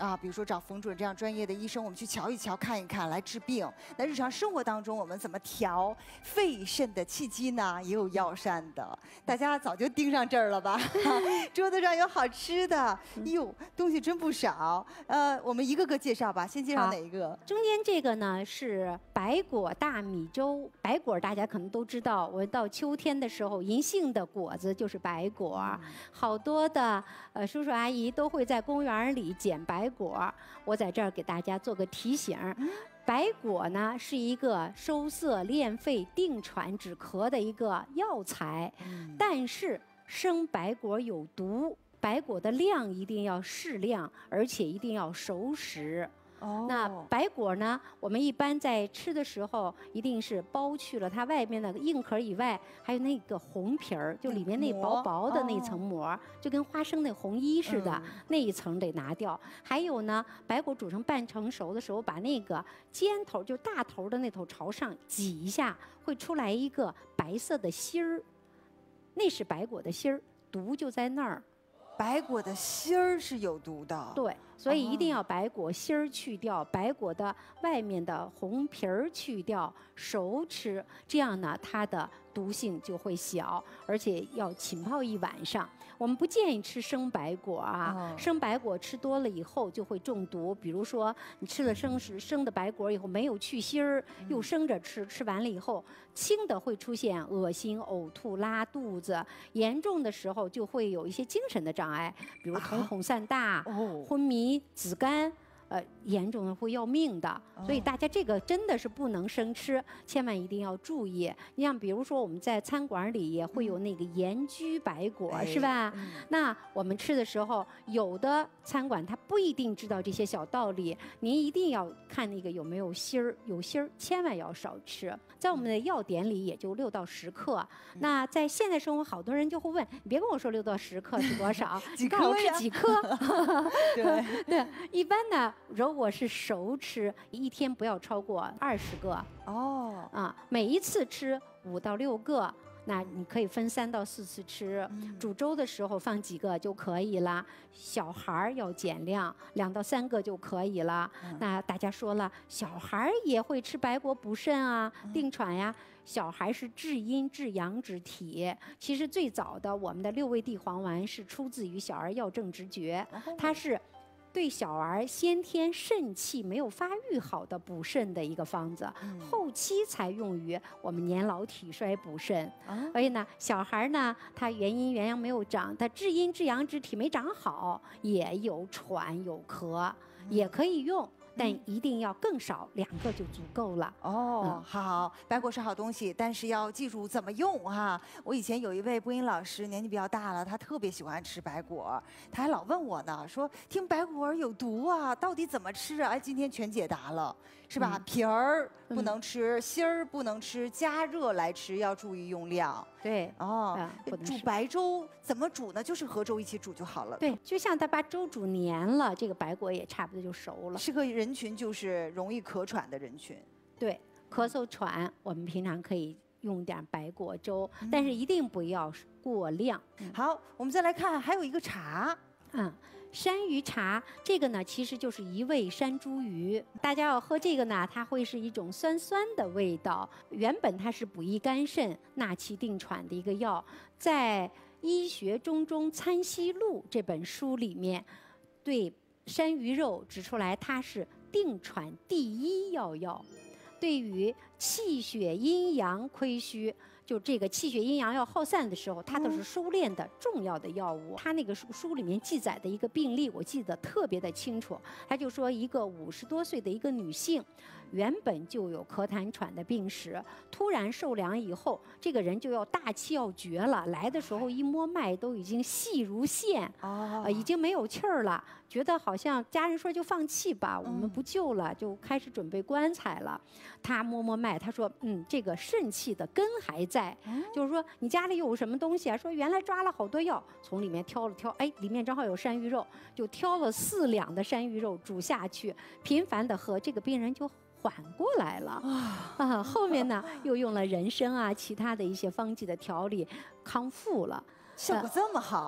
啊，比如说找冯准这样专业的医生，我们去瞧一瞧、看一看来治病。那日常生活当中，我们怎么调肺肾的气机呢？也有药膳的，大家早就盯上这儿了吧？桌子上有好吃的，哟，东西真不少。我们一个个介绍吧，先介绍哪一个？ 中间这个呢是白果大米粥。白果大家可能都知道，我到秋天的时候，银杏的果子就是白果，好多的叔叔阿姨都会在公园里捡白果。我在这儿给大家做个提醒。白果呢是一个收涩练肺、定喘止咳的一个药材，但是生白果有毒，白果的量一定要适量，而且一定要熟食。那白果呢，我们一般在吃的时候，一定是剥去了它外面的硬壳以外，还有那个红皮儿，就里面那薄薄的那层膜，就跟花生那红衣似的，那一层得拿掉。还有呢，白果煮成半成熟的时候，把那个尖头就大头的那头朝上挤一下，会出来一个白色的芯儿，那是白果的芯儿，毒就在那儿。 白果的芯儿是有毒的， 对，所以一定要白果芯儿去掉，白果的外面的红皮儿去掉，熟吃，这样呢，它的毒性就会小，而且要浸泡一晚上。我们不建议吃生白果啊，生白果吃多了以后就会中毒。比如说，你吃了生的白果以后没有去芯儿，又生着吃，吃完了以后，轻的会出现恶心、呕吐、拉肚子，严重的时候就会有一些精神的障碍，比如瞳孔散大、昏迷、紫绀。严重的会要命的，所以大家这个真的是不能生吃，千万一定要注意。你像比如说我们在餐馆里也会有那个盐焗白果，是吧？那我们吃的时候，有的餐馆它不一定知道这些小道理，您一定要看那个有没有芯儿，有芯儿千万要少吃。在我们的药典里也就6到10克，那在现代生活，好多人就会问，你别跟我说6到10克是多少， 几克告诉我是几克？ 对对，一般呢。如果是熟吃，一天不要超过20个。每一次吃5到6个，那你可以分3到4次吃。煮粥的时候放几个就可以了。小孩要减量，2到3个就可以了。那大家说了，小孩也会吃白果补肾啊，定喘呀。小孩是治阴治阳之体，其实最早的我们的6味地黄丸是出自于小儿药证之诀，它是对小儿先天肾气没有发育好的补肾的一个方子，后期才用于我们年老体衰补肾。所以呢，小孩呢，他元阴元阳没有长，他治阴治阳之体没长好，也有喘有咳，也可以用。但一定要更少，2个就足够了。 好，白果是好东西，但是要记住怎么用哈。我以前有一位播音老师，年纪比较大了，他特别喜欢吃白果，他还老问我呢，说听白果有毒啊，到底怎么吃啊？哎，今天全解答了，是吧？皮儿不能吃，芯儿不能吃，加热来吃要注意用量。 对， 煮白粥怎么煮呢？就是和粥一起煮就好了。 对，就像他把粥煮黏了，这个白果也差不多就熟了。 适合人群就是容易咳喘的人群。 对，咳嗽喘，我们平常可以用点白果粥，但是一定不要过量。 好，我们再来看，还有一个茶。 山芋茶，这个呢其实就是1味山茱萸。大家要喝这个呢，它会是一种酸酸的味道。原本它是补益肝肾、纳气定喘的一个药，在《医学中参析录》这本书里面，对山芋肉指出来它是定喘第1药。对于气血阴阳亏虚，就这个气血阴阳要耗散的时候，它都是收敛的重要的药物。它那个书里面记载的一个病例，我记得特别的清楚。他就说一个50多岁的一个女性，原本就有咳痰喘的病史，突然受凉以后，这个人就要大气要绝了。来的时候一摸脉都已经细如线，已经没有气儿了，觉得好像家人说就放弃吧，我们不救了，就开始准备棺材了。他摸摸脉，他说这个肾气的根还在，就是说你家里有什么东西啊？说原来抓了好多药，从里面挑了挑，哎，里面正好有山芋肉，就挑了4两的山芋肉煮下去，频繁的喝，这个病人就缓过来了。后面呢又用了人参啊，其他的一些方剂的调理，康复了。 效果这么好。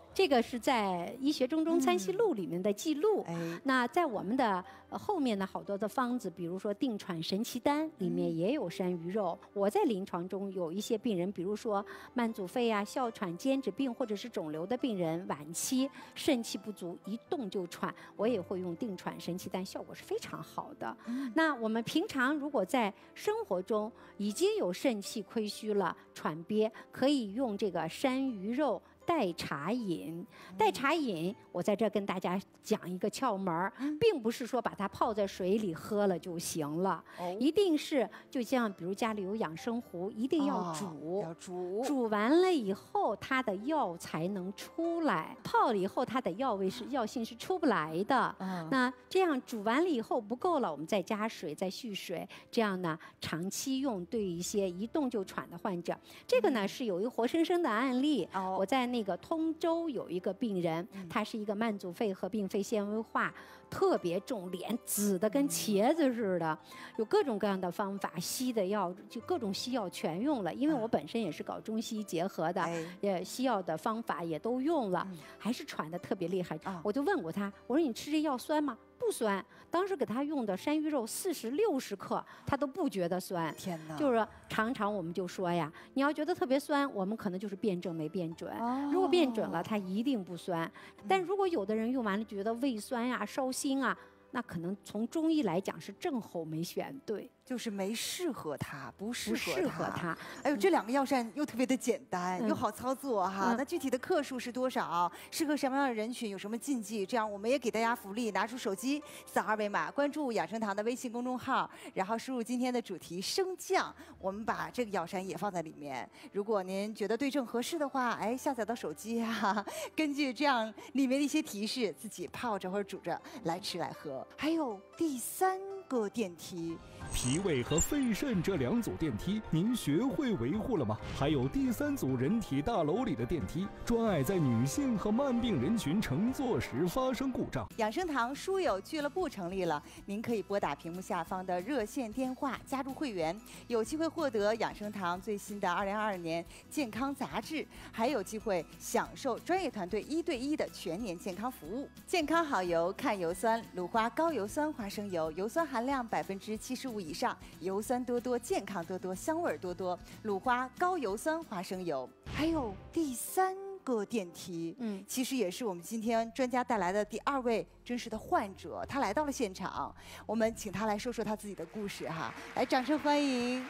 这个是在《医学中参析录》里面的记录。那在我们的后面呢，好多的方子，比如说定喘神奇丹里面也有山萸肉。我在临床中有一些病人，比如说慢阻肺啊、哮喘、间质病或者是肿瘤的病人，晚期肾气不足，一动就喘，我也会用定喘神奇丹，效果是非常好的。那我们平常如果在生活中已经有肾气亏虚了、喘憋，可以用这个山萸肉代茶饮。代茶饮，我在这跟大家讲一个窍门儿，并不是说把它泡在水里喝了就行了，一定是就像比如家里有养生壶，一定要煮，煮完了以后它的药才能出来，泡了以后它的药性是出不来的。那这样煮完了以后不够了，我们再加水，再续水，这样呢长期用，对于一些一动就喘的患者，这个呢是有一个活生生的案例。我在那个通州有一个病人，他是一个慢阻肺合并肺纤维化，特别重，脸紫的跟茄子似的，有各种各样的方法，西的药就各种西药全用了，因为我本身也是搞中西医结合的，西药的方法也都用了，还是喘得特别厉害。我就问过他，我说你吃这药酸吗？不酸，当时给他用的山萸肉40、60克，他都不觉得酸。 天哪！ 就是常常我们就说呀，你要觉得特别酸，我们可能就是辩证没辩准。如果辩准了，它一定不酸。但如果有的人用完了觉得胃酸呀、烧心啊，那可能从中医来讲是症候没选对。 就是没适合他，不适合他。哎呦，这2个药膳又特别的简单，又好操作哈。那具体的克数是多少？适合什么样的人群？有什么禁忌？这样我们也给大家福利，拿出手机扫2维码，关注养生堂的微信公众号，然后输入今天的主题升降，我们把这个药膳也放在里面。如果您觉得对症合适的话，哎，下载到手机啊，根据这样里面的一些提示，自己泡着或者煮着来吃来喝。还有第3个电梯。 脾胃和肺肾这2组电梯，您学会维护了吗？还有第3组人体大楼里的电梯，专爱在女性和慢病人群乘坐时发生故障。 养生堂书友俱乐部成立了，您可以拨打屏幕下方的热线电话加入会员，有机会获得养生堂最新的2022年健康杂志，还有机会享受专业团队1对1的全年健康服务。健康好油看油酸，鲁花高油酸花生油，油酸含量75%以上，油酸多多，健康多多，香味多多。鲁花高油酸花生油。还有第3个电梯，其实也是我们今天专家带来的第2位真实的患者，他来到了现场，我们请他来说说他自己的故事哈，来，掌声欢迎。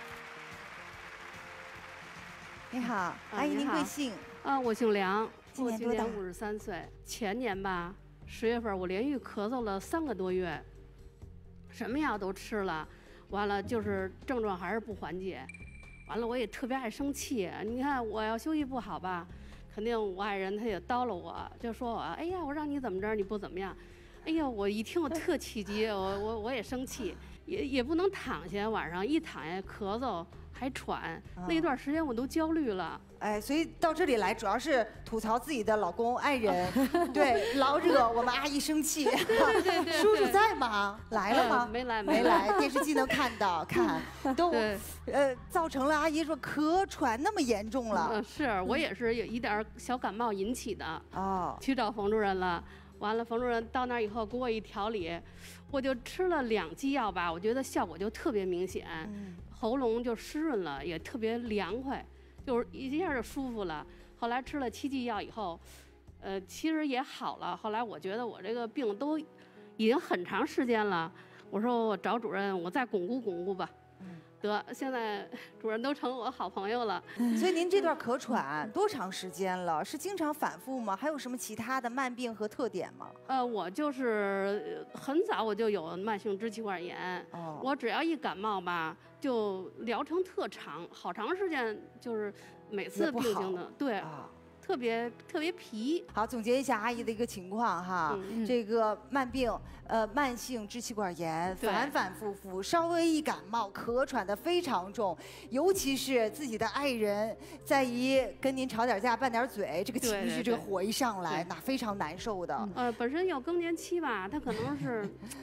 你好，阿姨，您贵姓？ 我姓梁， 今年多大？ 我今年53岁。前年吧，10月份我连续咳嗽了3个多月，什么药都吃了，完了就是症状还是不缓解，完了我也特别爱生气。你看我要休息不好吧，肯定我爱人他也叨了我，就说我哎呀我让你怎么着你不怎么样，哎呀我一听我特气急，我也生气，也不能躺下，晚上一躺下咳嗽还喘，那段时间我都焦虑了。 哎，所以到这里来主要是吐槽自己的老公、爱人，对，老惹我们阿姨生气。对，叔叔在吗？来了吗？ 没来， 电视机能看到，看都造成了阿姨说咳喘那么严重了。 是我也是有一点小感冒引起的。去找冯主任了，完了冯主任到那儿以后给我一调理，我就吃了2剂药吧，我觉得效果就特别明显，喉咙就湿润了，也特别凉快。就是一下就舒服了。后来吃了7剂药以后，其实也好了。后来我觉得我这个病都已经很长时间了，我说我找主任，我再巩固巩固吧。得，现在主任都成我好朋友了。 所以您这段咳喘多长时间了？是经常反复吗？还有什么其他的慢病和特点吗？ 我就是很早我就有慢性支气管炎，我只要一感冒吧，就疗程特长，好长时间，就是每次病情的，对。特别皮。 好，总结一下阿姨的一个情况哈，这个慢病，慢性支气管炎，反反复复，稍微一感冒，咳喘的非常重，尤其是自己的爱人，再一跟您吵点架、拌点嘴，这个情绪，这个火一上来，那非常难受的。 本身有更年期吧，他可能是。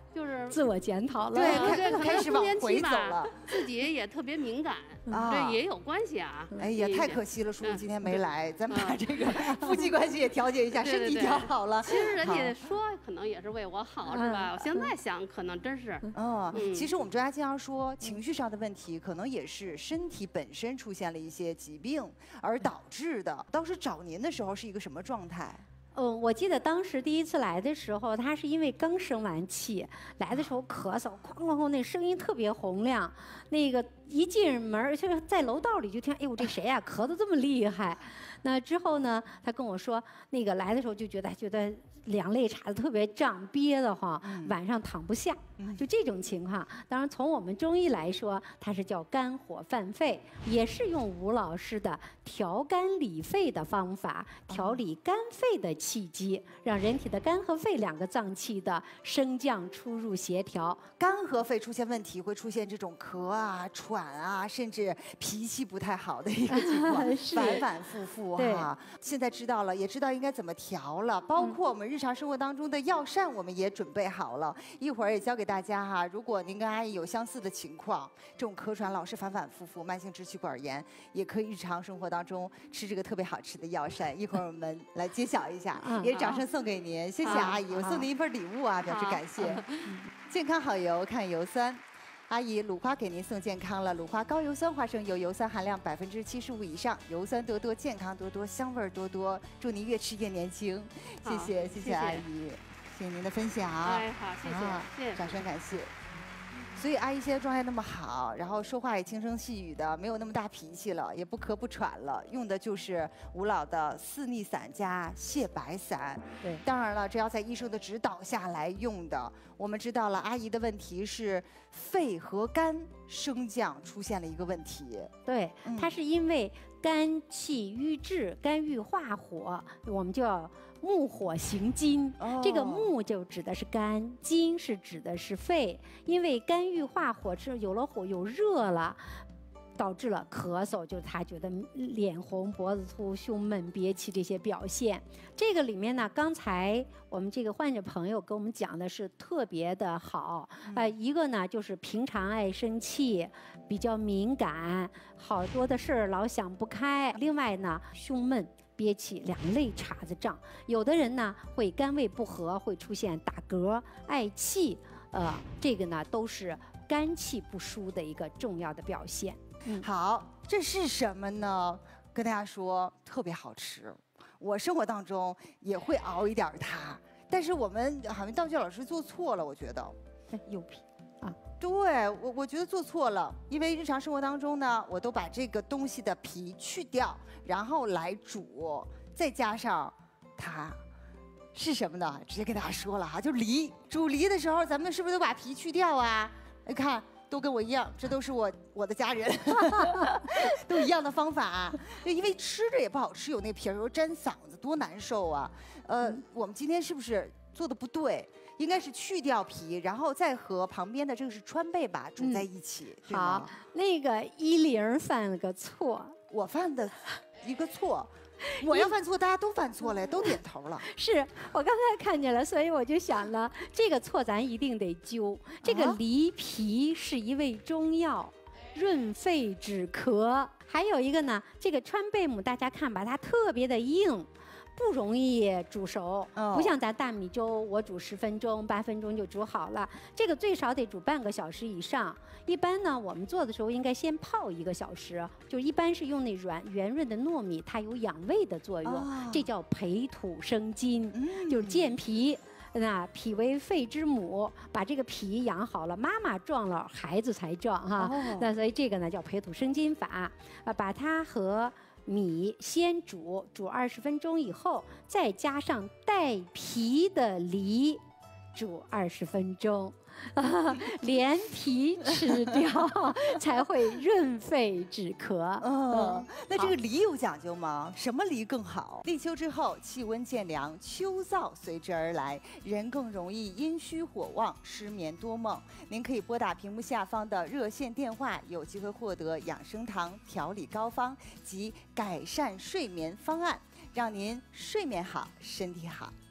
就是自我检讨了， 对， 开始往回走了， 自己也特别敏感，这也有关系啊。 哎呀，太可惜了，叔叔今天没来，咱把这个夫妻关系也调节一下，身体调好了。 其实人家说可能也是为我好，是吧？我现在想，可能真是。 其实我们专家经常说，情绪上的问题可能也是身体本身出现了一些疾病而导致的。当时找您的时候是一个什么状态？ 我记得当时第一次来的时候，他是因为刚生完气，来的时候咳嗽，哐哐哐，那声音特别洪亮，那个一进门就是在楼道里就听，哎呦这谁呀，咳得这么厉害。那之后呢，他跟我说，那个来的时候就觉得两肋插得特别胀，憋得慌，晚上躺不下，就这种情况。当然，从我们中医来说，它是叫肝火犯肺，也是用吴老师的调肝理肺的方法，调理肝肺的气机，让人体的肝和肺两个脏器的升降出入协调。 肝和肺出现问题，会出现这种咳啊、喘啊，甚至脾气不太好的一个情况，反反复复哈。现在知道了，也知道应该怎么调了，包括我们日常生活当中的药膳，我们也准备好了，一会儿也教给大家哈。如果您跟阿姨有相似的情况，这种咳喘老是反反复复，慢性支气管炎，也可以日常生活当中吃这个特别好吃的药膳。一会儿我们来揭晓一下，也掌声送给您，谢谢阿姨，我送您一份礼物啊，表示感谢。健康好油，看油酸。阿姨，鲁花给您送健康了。鲁花高油酸花生油，油酸含量75%以上，油酸多多，健康多多，香味多多。祝您越吃越年轻。谢谢阿姨，谢谢您的分享。 哎，好，谢谢， 掌声感谢。所以阿姨现在状态那么好，然后说话也轻声细语的，没有那么大脾气了，也不咳不喘了，用的就是吴老的四逆散加泻白散。 对， 当然了，这要在医生的指导下来用的。我们知道了，阿姨的问题是肺和肝升降出现了一个问题。 对，它是因为肝气郁滞，肝郁化火，我们就要木火行金。这个木就指的是肝，金是指的是肺。因为肝郁化火是有了火有热了，导致了咳嗽，就是他觉得脸红、脖子粗、胸闷、憋气这些表现。这个里面呢，刚才我们这个患者朋友跟我们讲的是特别的好。一个呢就是平常爱生气，比较敏感，好多的事儿老想不开。另外呢，胸闷、憋气，两肋插子胀。有的人呢会肝胃不和，会出现打嗝、嗳气，这个呢都是肝气不舒的一个重要的表现。 好，这是什么呢？跟大家说，特别好吃。我生活当中也会熬一点它，但是我们好像道具老师做错了，我觉得。 柚皮啊， 对我觉得做错了，因为日常生活当中呢，我都把这个东西的皮去掉，然后来煮，再加上它。是什么呢？直接跟大家说了哈，就梨。煮梨的时候，咱们是不是都把皮去掉啊？你看，都跟我一样，这都是我的家人，都一样的方法。因为吃着也不好吃，有那皮儿，有时候粘嗓子，多难受啊。我们今天是不是做的不对？应该是去掉皮，然后再和旁边的这个是川贝吧煮在一起。 好，那个10犯了个错， 我犯的一个错。我要犯错，大家都犯错了，都点头了。 是我刚才看见了，所以我就想了，这个错咱一定得揪。这个梨皮是一味中药，润肺止咳。还有一个呢，这个川贝母大家看吧，它特别的硬。不容易煮熟，不像咱大米粥，我煮10分钟、8分钟就煮好了。这个最少得煮半个小时以上。一般呢，我们做的时候应该先泡1个小时，就一般是用那圆润的糯米，它有养胃的作用，这叫培土生金，就是健脾。那脾为肺之母，把这个脾养好了，妈妈壮了，孩子才壮哈。那所以这个呢叫培土生金法，把它和米先煮20分钟以后，再加上带皮的梨，煮20分钟，连皮吃掉才会润肺止咳。 那这个梨有讲究吗？什么梨更好？立秋之后，气温渐凉，秋燥随之而来，人更容易阴虚火旺，失眠多梦。您可以拨打屏幕下方的热线电话，有机会获得养生堂调理膏方及改善睡眠方案，让您睡眠好，身体好。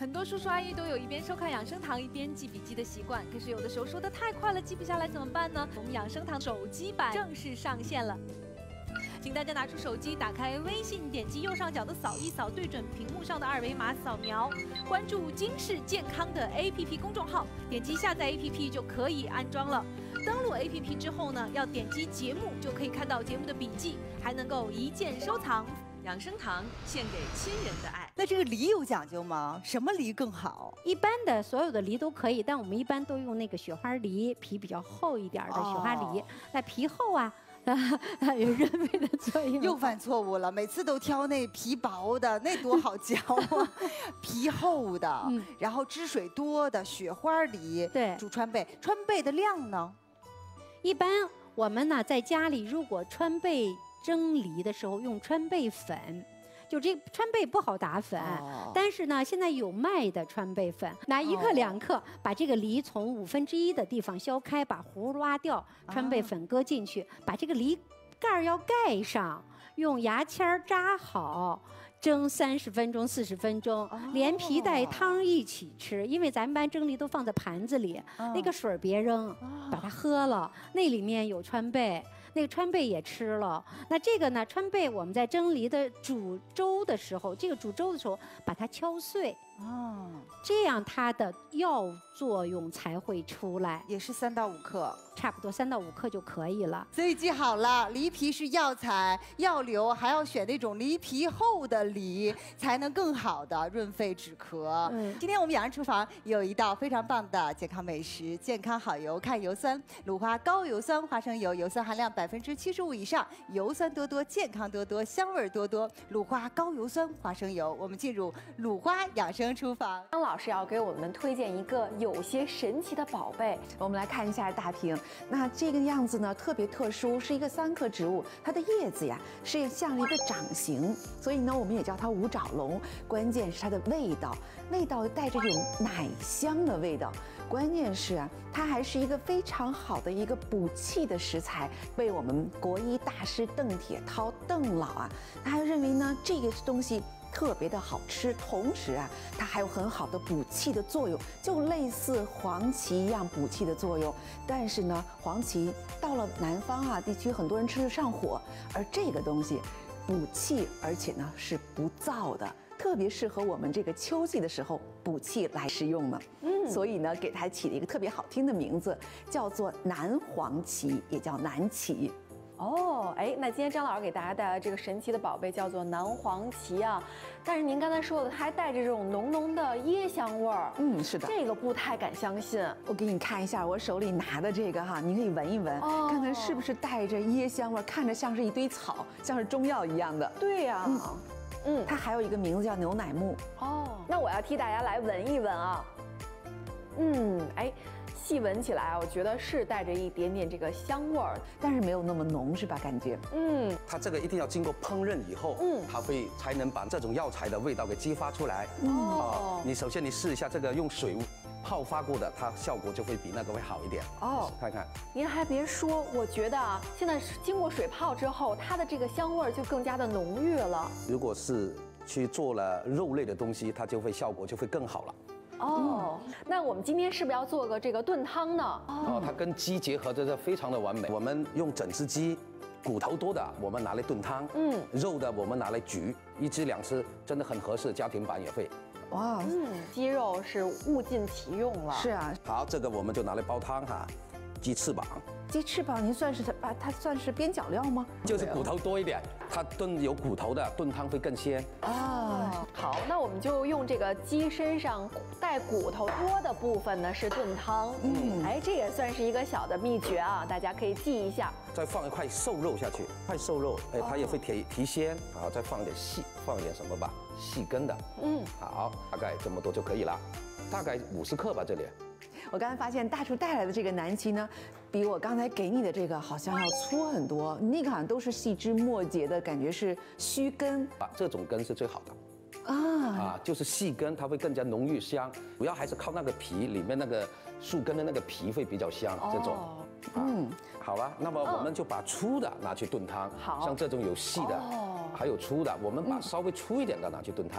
很多叔叔阿姨都有一边收看养生堂一边记笔记的习惯，可是有的时候说的太快了，记不下来怎么办呢？我们养生堂手机版正式上线了。请大家拿出手机，打开微信，点击右上角的扫一扫，对准屏幕上的二维码扫描，关注金氏健康的 APP 公众号，点击下载 APP 就可以安装了。登录 APP 之后呢，要点击节目就可以看到节目的笔记，还能够一键收藏。 养生堂献给亲人的爱。 那这个梨有讲究吗？什么梨更好？ 一般的所有的梨都可以，但我们一般都用那个雪花梨，皮比较厚一点的雪花梨。那皮厚啊，它有润肺的作用。 又犯错误了，每次都挑那皮薄的，那多好嚼啊！皮厚的，然后汁水多的雪花梨， 对， 煮川贝。川贝的量呢？ 一般我们呢在家里如果川贝蒸梨的时候用川贝粉，就这川贝不好打粉，但是呢现在有卖的川贝粉，拿1克2克，把这个梨从1/5的地方削开，把核挖掉，川贝粉搁进去，把这个梨盖要盖上，用牙签扎好。蒸30分钟、40分钟，连皮带汤一起吃。因为咱们一般蒸梨都放在盘子里，那个水别扔，把它喝了，那里面有川贝。那个川贝也吃了，那这个呢？川贝我们在蒸梨的煮粥的时候，这个煮粥的时候把它敲碎，这样它的药作用才会出来。 也是3到5克， 差不多3到5克就可以了。 所以记好了，梨皮是药材，药流还要选那种梨皮厚的梨，才能更好的润肺止咳。今天我们养生厨房有一道非常棒的健康美食，健康好油看油酸，鲁花高油酸花生油，油酸含量75%以上，油酸多多，健康多多，香味多多。鲁花高油酸花生油，我们进入鲁花养生厨房。 张老师要给我们推荐一个有些神奇的宝贝， 我们来看一下大屏。那这个样子呢，特别特殊，是一个3克植物，它的叶子呀是像一个掌形，所以呢我们也叫它五爪龙。关键是它的味道，带着这种奶香的味道。关键是啊，它还是一个非常好的一个补气的食材，被我们国医大师邓铁涛邓老啊，他还认为呢这个东西特别的好吃，同时啊，它还有很好的补气的作用，就类似黄芪一样补气的作用。但是呢，黄芪到了南方啊地区，很多人吃着上火，而这个东西补气，而且呢是不燥的。特别适合我们这个秋季的时候补气来食用呢。所以呢，给它起了一个特别好听的名字，叫做南黄芪，也叫南芪。 哎，那今天张老师给大家带来这个神奇的宝贝叫做南黄芪啊，但是您刚才说的，它还带着这种浓浓的椰香味儿。是的，这个不太敢相信。 我给你看一下我手里拿的这个哈，你可以闻一闻，看看是不是带着椰香味儿，看着像是一堆草，像是中药一样的。 对呀。 它还有一个名字叫牛乃木。 那我要替大家来闻一闻啊。哎，细闻起来啊，我觉得是带着一点点这个香味儿， 但是没有那么浓，是吧？感觉。 它这个一定要经过烹饪以后，它才能把这种药材的味道给激发出来。你首先你试一下这个用水泡发过的，它效果就会比那个会好一点。看看。 您还别说，我觉得啊，现在经过水泡之后，它的这个香味儿就更加的浓郁了。 如果是去做了肉类的东西，它就会效果就会更好了。 那我们今天是不是要做个这个炖汤呢？ 它跟鸡结合的非常的完美。我们用整只鸡，骨头多的我们拿来炖汤，肉的我们拿来焗，1只2只真的很合适，家庭版也会。 鸡肉是物尽其用了。 是啊。 好，这个我们就拿来煲汤哈。鸡翅膀， 鸡翅膀，您算是把它算是边角料吗？ 就是骨头多一点，它炖有骨头的炖汤会更鲜。 好，那我们就用这个鸡身上带骨头多的部分呢是炖汤。哎，这也算是一个小的秘诀啊，大家可以记一下。 再放一块瘦肉下去，块瘦肉，哎，它也会提鲜。好，再放一点放一点什么吧，细根的。好，大概这么多就可以了，大概50克吧，这里。 我刚才发现大厨带来的这个南芪呢，比我刚才给你的这个好像要粗很多，那个好像都是细枝末节的感觉，是须根。 这种根是最好的。就是细根，它会更加浓郁香。主要还是靠那个皮里面那个树根的那个皮会比较香。这种。好了，那么我们就把粗的拿去炖汤。像这种有细的，还有粗的，我们把稍微粗一点的拿去炖汤。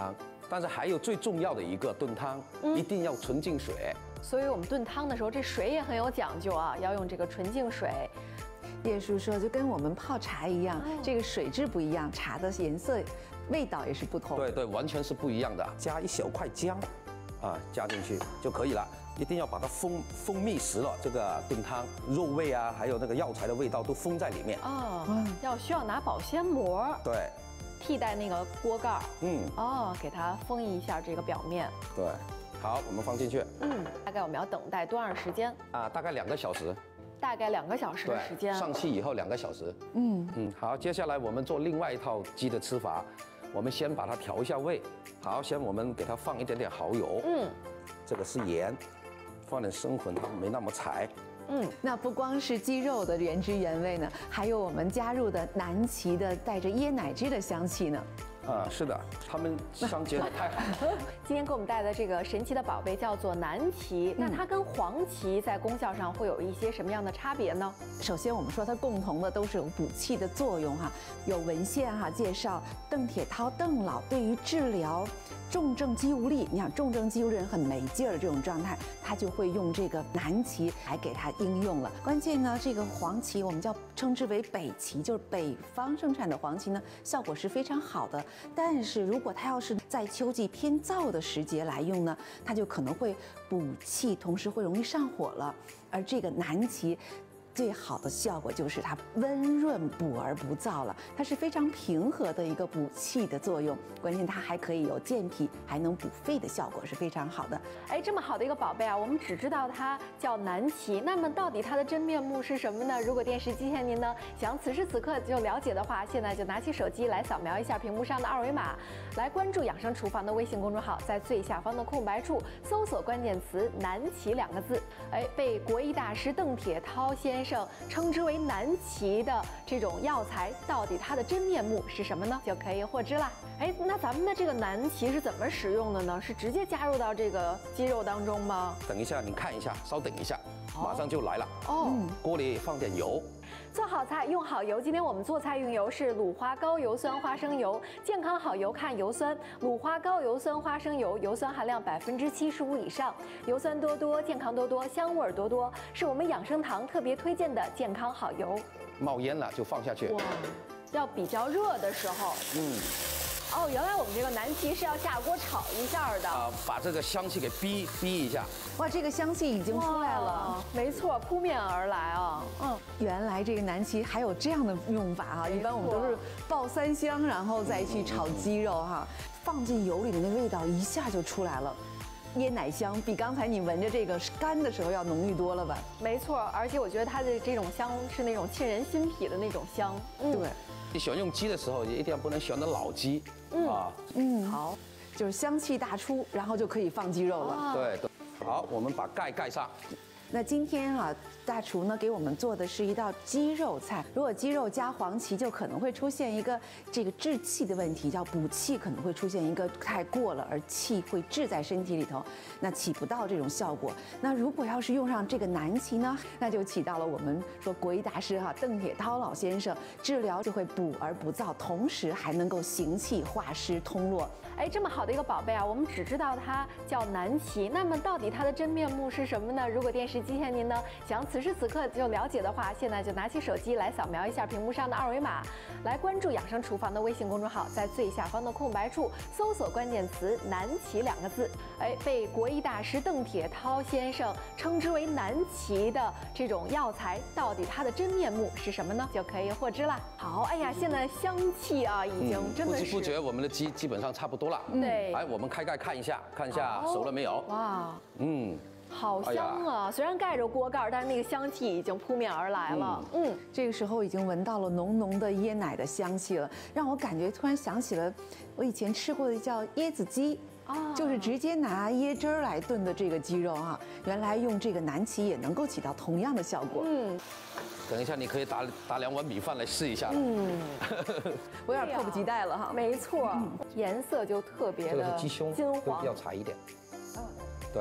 但是还有最重要的一个炖汤，一定要纯净水。 所以我们炖汤的时候，这水也很有讲究啊，要用这个纯净水。 叶叔说，就跟我们泡茶一样，这个水质不一样，茶的颜色、味道也是不同。 对对，完全是不一样的。加一小块姜，加进去就可以了。一定要把它封密实了，这个炖汤肉味啊，还有那个药材的味道都封在里面。 需要拿保鲜膜。 对。 替代那个锅盖。给它封一下这个表面。 对。好，我们放进去。 大概我们要等待多长时间？ 大概2个小时。 大概2个小时的时间。 上气以后2个小时。好，接下来我们做另外一套鸡的吃法，我们先把它调一下味。好，先我们给它放一点点蚝油。这个是盐，放点生粉，它没那么柴。 那不光是鸡肉的原汁原味呢，还有我们加入的南芪的带着椰奶汁的香气呢。 是的，它们相结合太好了。 今天给我们带来的这个神奇的宝贝叫做南芪，那它跟黄芪在功效上会有一些什么样的差别呢？ 首先我们说它共同的都是有补气的作用哈，有文献介绍邓铁涛邓老对于治疗重症肌无力，你想重症肌无力人很没劲儿的这种状态，他就会用这个南芪来给它应用了。关键呢，这个黄芪我们称之为北芪，就是北方生产的黄芪呢，效果是非常好的。但是如果它要是在秋季偏燥的时节来用呢，它就可能会补气，同时会容易上火了。而这个南芪最好的效果就是它温润补而不燥了，它是非常平和的一个补气的作用。关键它还可以有健脾，还能补肺的效果是非常好的。 这么好的一个宝贝啊，我们只知道它叫南芪，那么到底它的真面目是什么呢？如果电视机前您呢想此时此刻就了解的话，现在就拿起手机来扫描一下屏幕上的2维码，来关注养生厨房的微信公众号，在最下方的空白处搜索关键词“南芪”2个字。被国医大师邓铁涛先生称之为南芪的这种药材，到底它的真面目是什么呢？就可以获知啦。那咱们的这个南芪是怎么使用的呢？是直接加入到这个鸡肉当中吗？ 等一下，你看一下，稍等一下，马上就来了。锅里放点油。 做好菜用好油，今天我们做菜用油是鲁花高油酸花生油，健康好油看油酸，鲁花高油酸花生油，油酸含量75%以上，油酸多多，健康多多，香味多多，是我们养生堂特别推荐的健康好油。 冒烟了就放下去。 哇，要比较热的时候。原来我们这个南芪是要下锅炒一下的。 把这个香气给逼一下。 哇，这个香气已经出来了。 没错，扑面而来啊。 原来这个南芪还有这样的用法哈，一般我们都是爆3香，然后再去炒鸡肉哈，放进油里的那味道一下就出来了。椰奶香比刚才你闻着这个干的时候要浓郁多了吧？ 没错，而且我觉得它的这种香是那种沁人心脾的那种香。 对。 你选用鸡的时候，一定要不能选的老鸡。 好，就是香气大出，然后就可以放鸡肉了。 对。好，我们把盖上。 那今天大厨呢给我们做的是一道鸡肉菜。如果鸡肉加黄芪，就可能会出现一个这个滞气的问题，叫补气可能会出现一个太过了，而气会滞在身体里头，那起不到这种效果。那如果要是用上这个南芪呢，那就起到了我们说国医大师邓铁涛老先生治疗就会补而不燥，同时还能够行气化湿通络。 这么好的一个宝贝啊，我们只知道它叫南芪，那么到底它的真面目是什么呢？如果电视机前您呢想此时此刻就了解的话，现在就拿起手机来扫描一下屏幕上的2维码，来关注养生厨房的微信公众号，在最下方的空白处搜索关键词“南芪”2个字。被国医大师邓铁涛先生称之为南芪的这种药材，到底它的真面目是什么呢？就可以获知啦。好，现在香气已经真的是不知不觉我们的鸡基本上差不多了。 对。 我们开盖看一下熟了没有？ 哇。好香啊！虽然盖着锅盖，但是那个香气已经扑面而来了。 这个时候已经闻到了浓浓的椰奶的香气了，让我感觉突然想起了我以前吃过的叫椰子鸡。就是直接拿椰汁儿来炖的这个鸡肉原来用这个南芪也能够起到同样的效果。 等一下你可以打2碗米饭来试一下了。 我有点迫不及待了没错，颜色就特别的这个是鸡胸， 金黄， 要柴一点。对，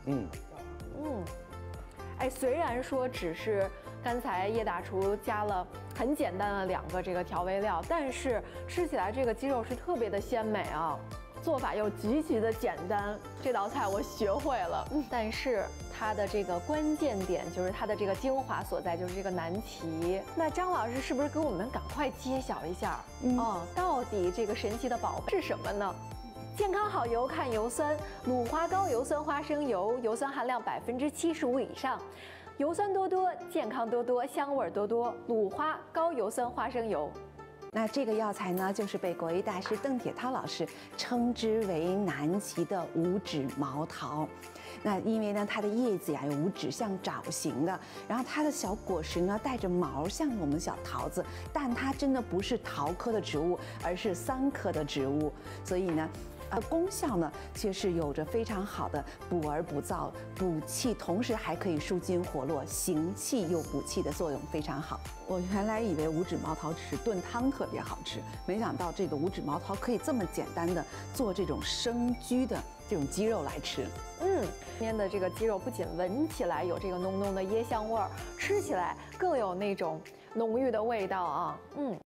虽然说只是刚才叶大厨加了很简单的2个这个调味料，但是吃起来这个鸡肉是特别的鲜美啊。 做法又极其的简单。这道菜我学会了，但是它的这个关键点就是它的这个精华所在，就是这个南芪。那张老师是不是给我们赶快揭晓一下？到底这个神奇的宝贝是什么呢？健康好油看油酸，鲁花高油酸花生油，油酸含量75%以上，油酸多多，健康多多，香味多多。鲁花高油酸花生油。 那这个药材呢，就是被国医大师邓铁涛老师称之为南芪的五指毛桃。那因为呢，它的叶子呀有五指像爪形的，然后它的小果实呢带着毛，像我们小桃子，但它真的不是桃科的植物，而是桑科的植物，所以呢。功效呢，却是有着非常好的补而不燥、补气，同时还可以舒筋活络、行气又补气的作用，非常好。我原来以为五指毛桃只是炖汤特别好吃，没想到这个五指毛桃可以这么简单的做这种生焗的这种鸡肉来吃。 今天的这个鸡肉不仅闻起来有这个浓浓的椰香味儿，吃起来更有那种浓郁的味道啊。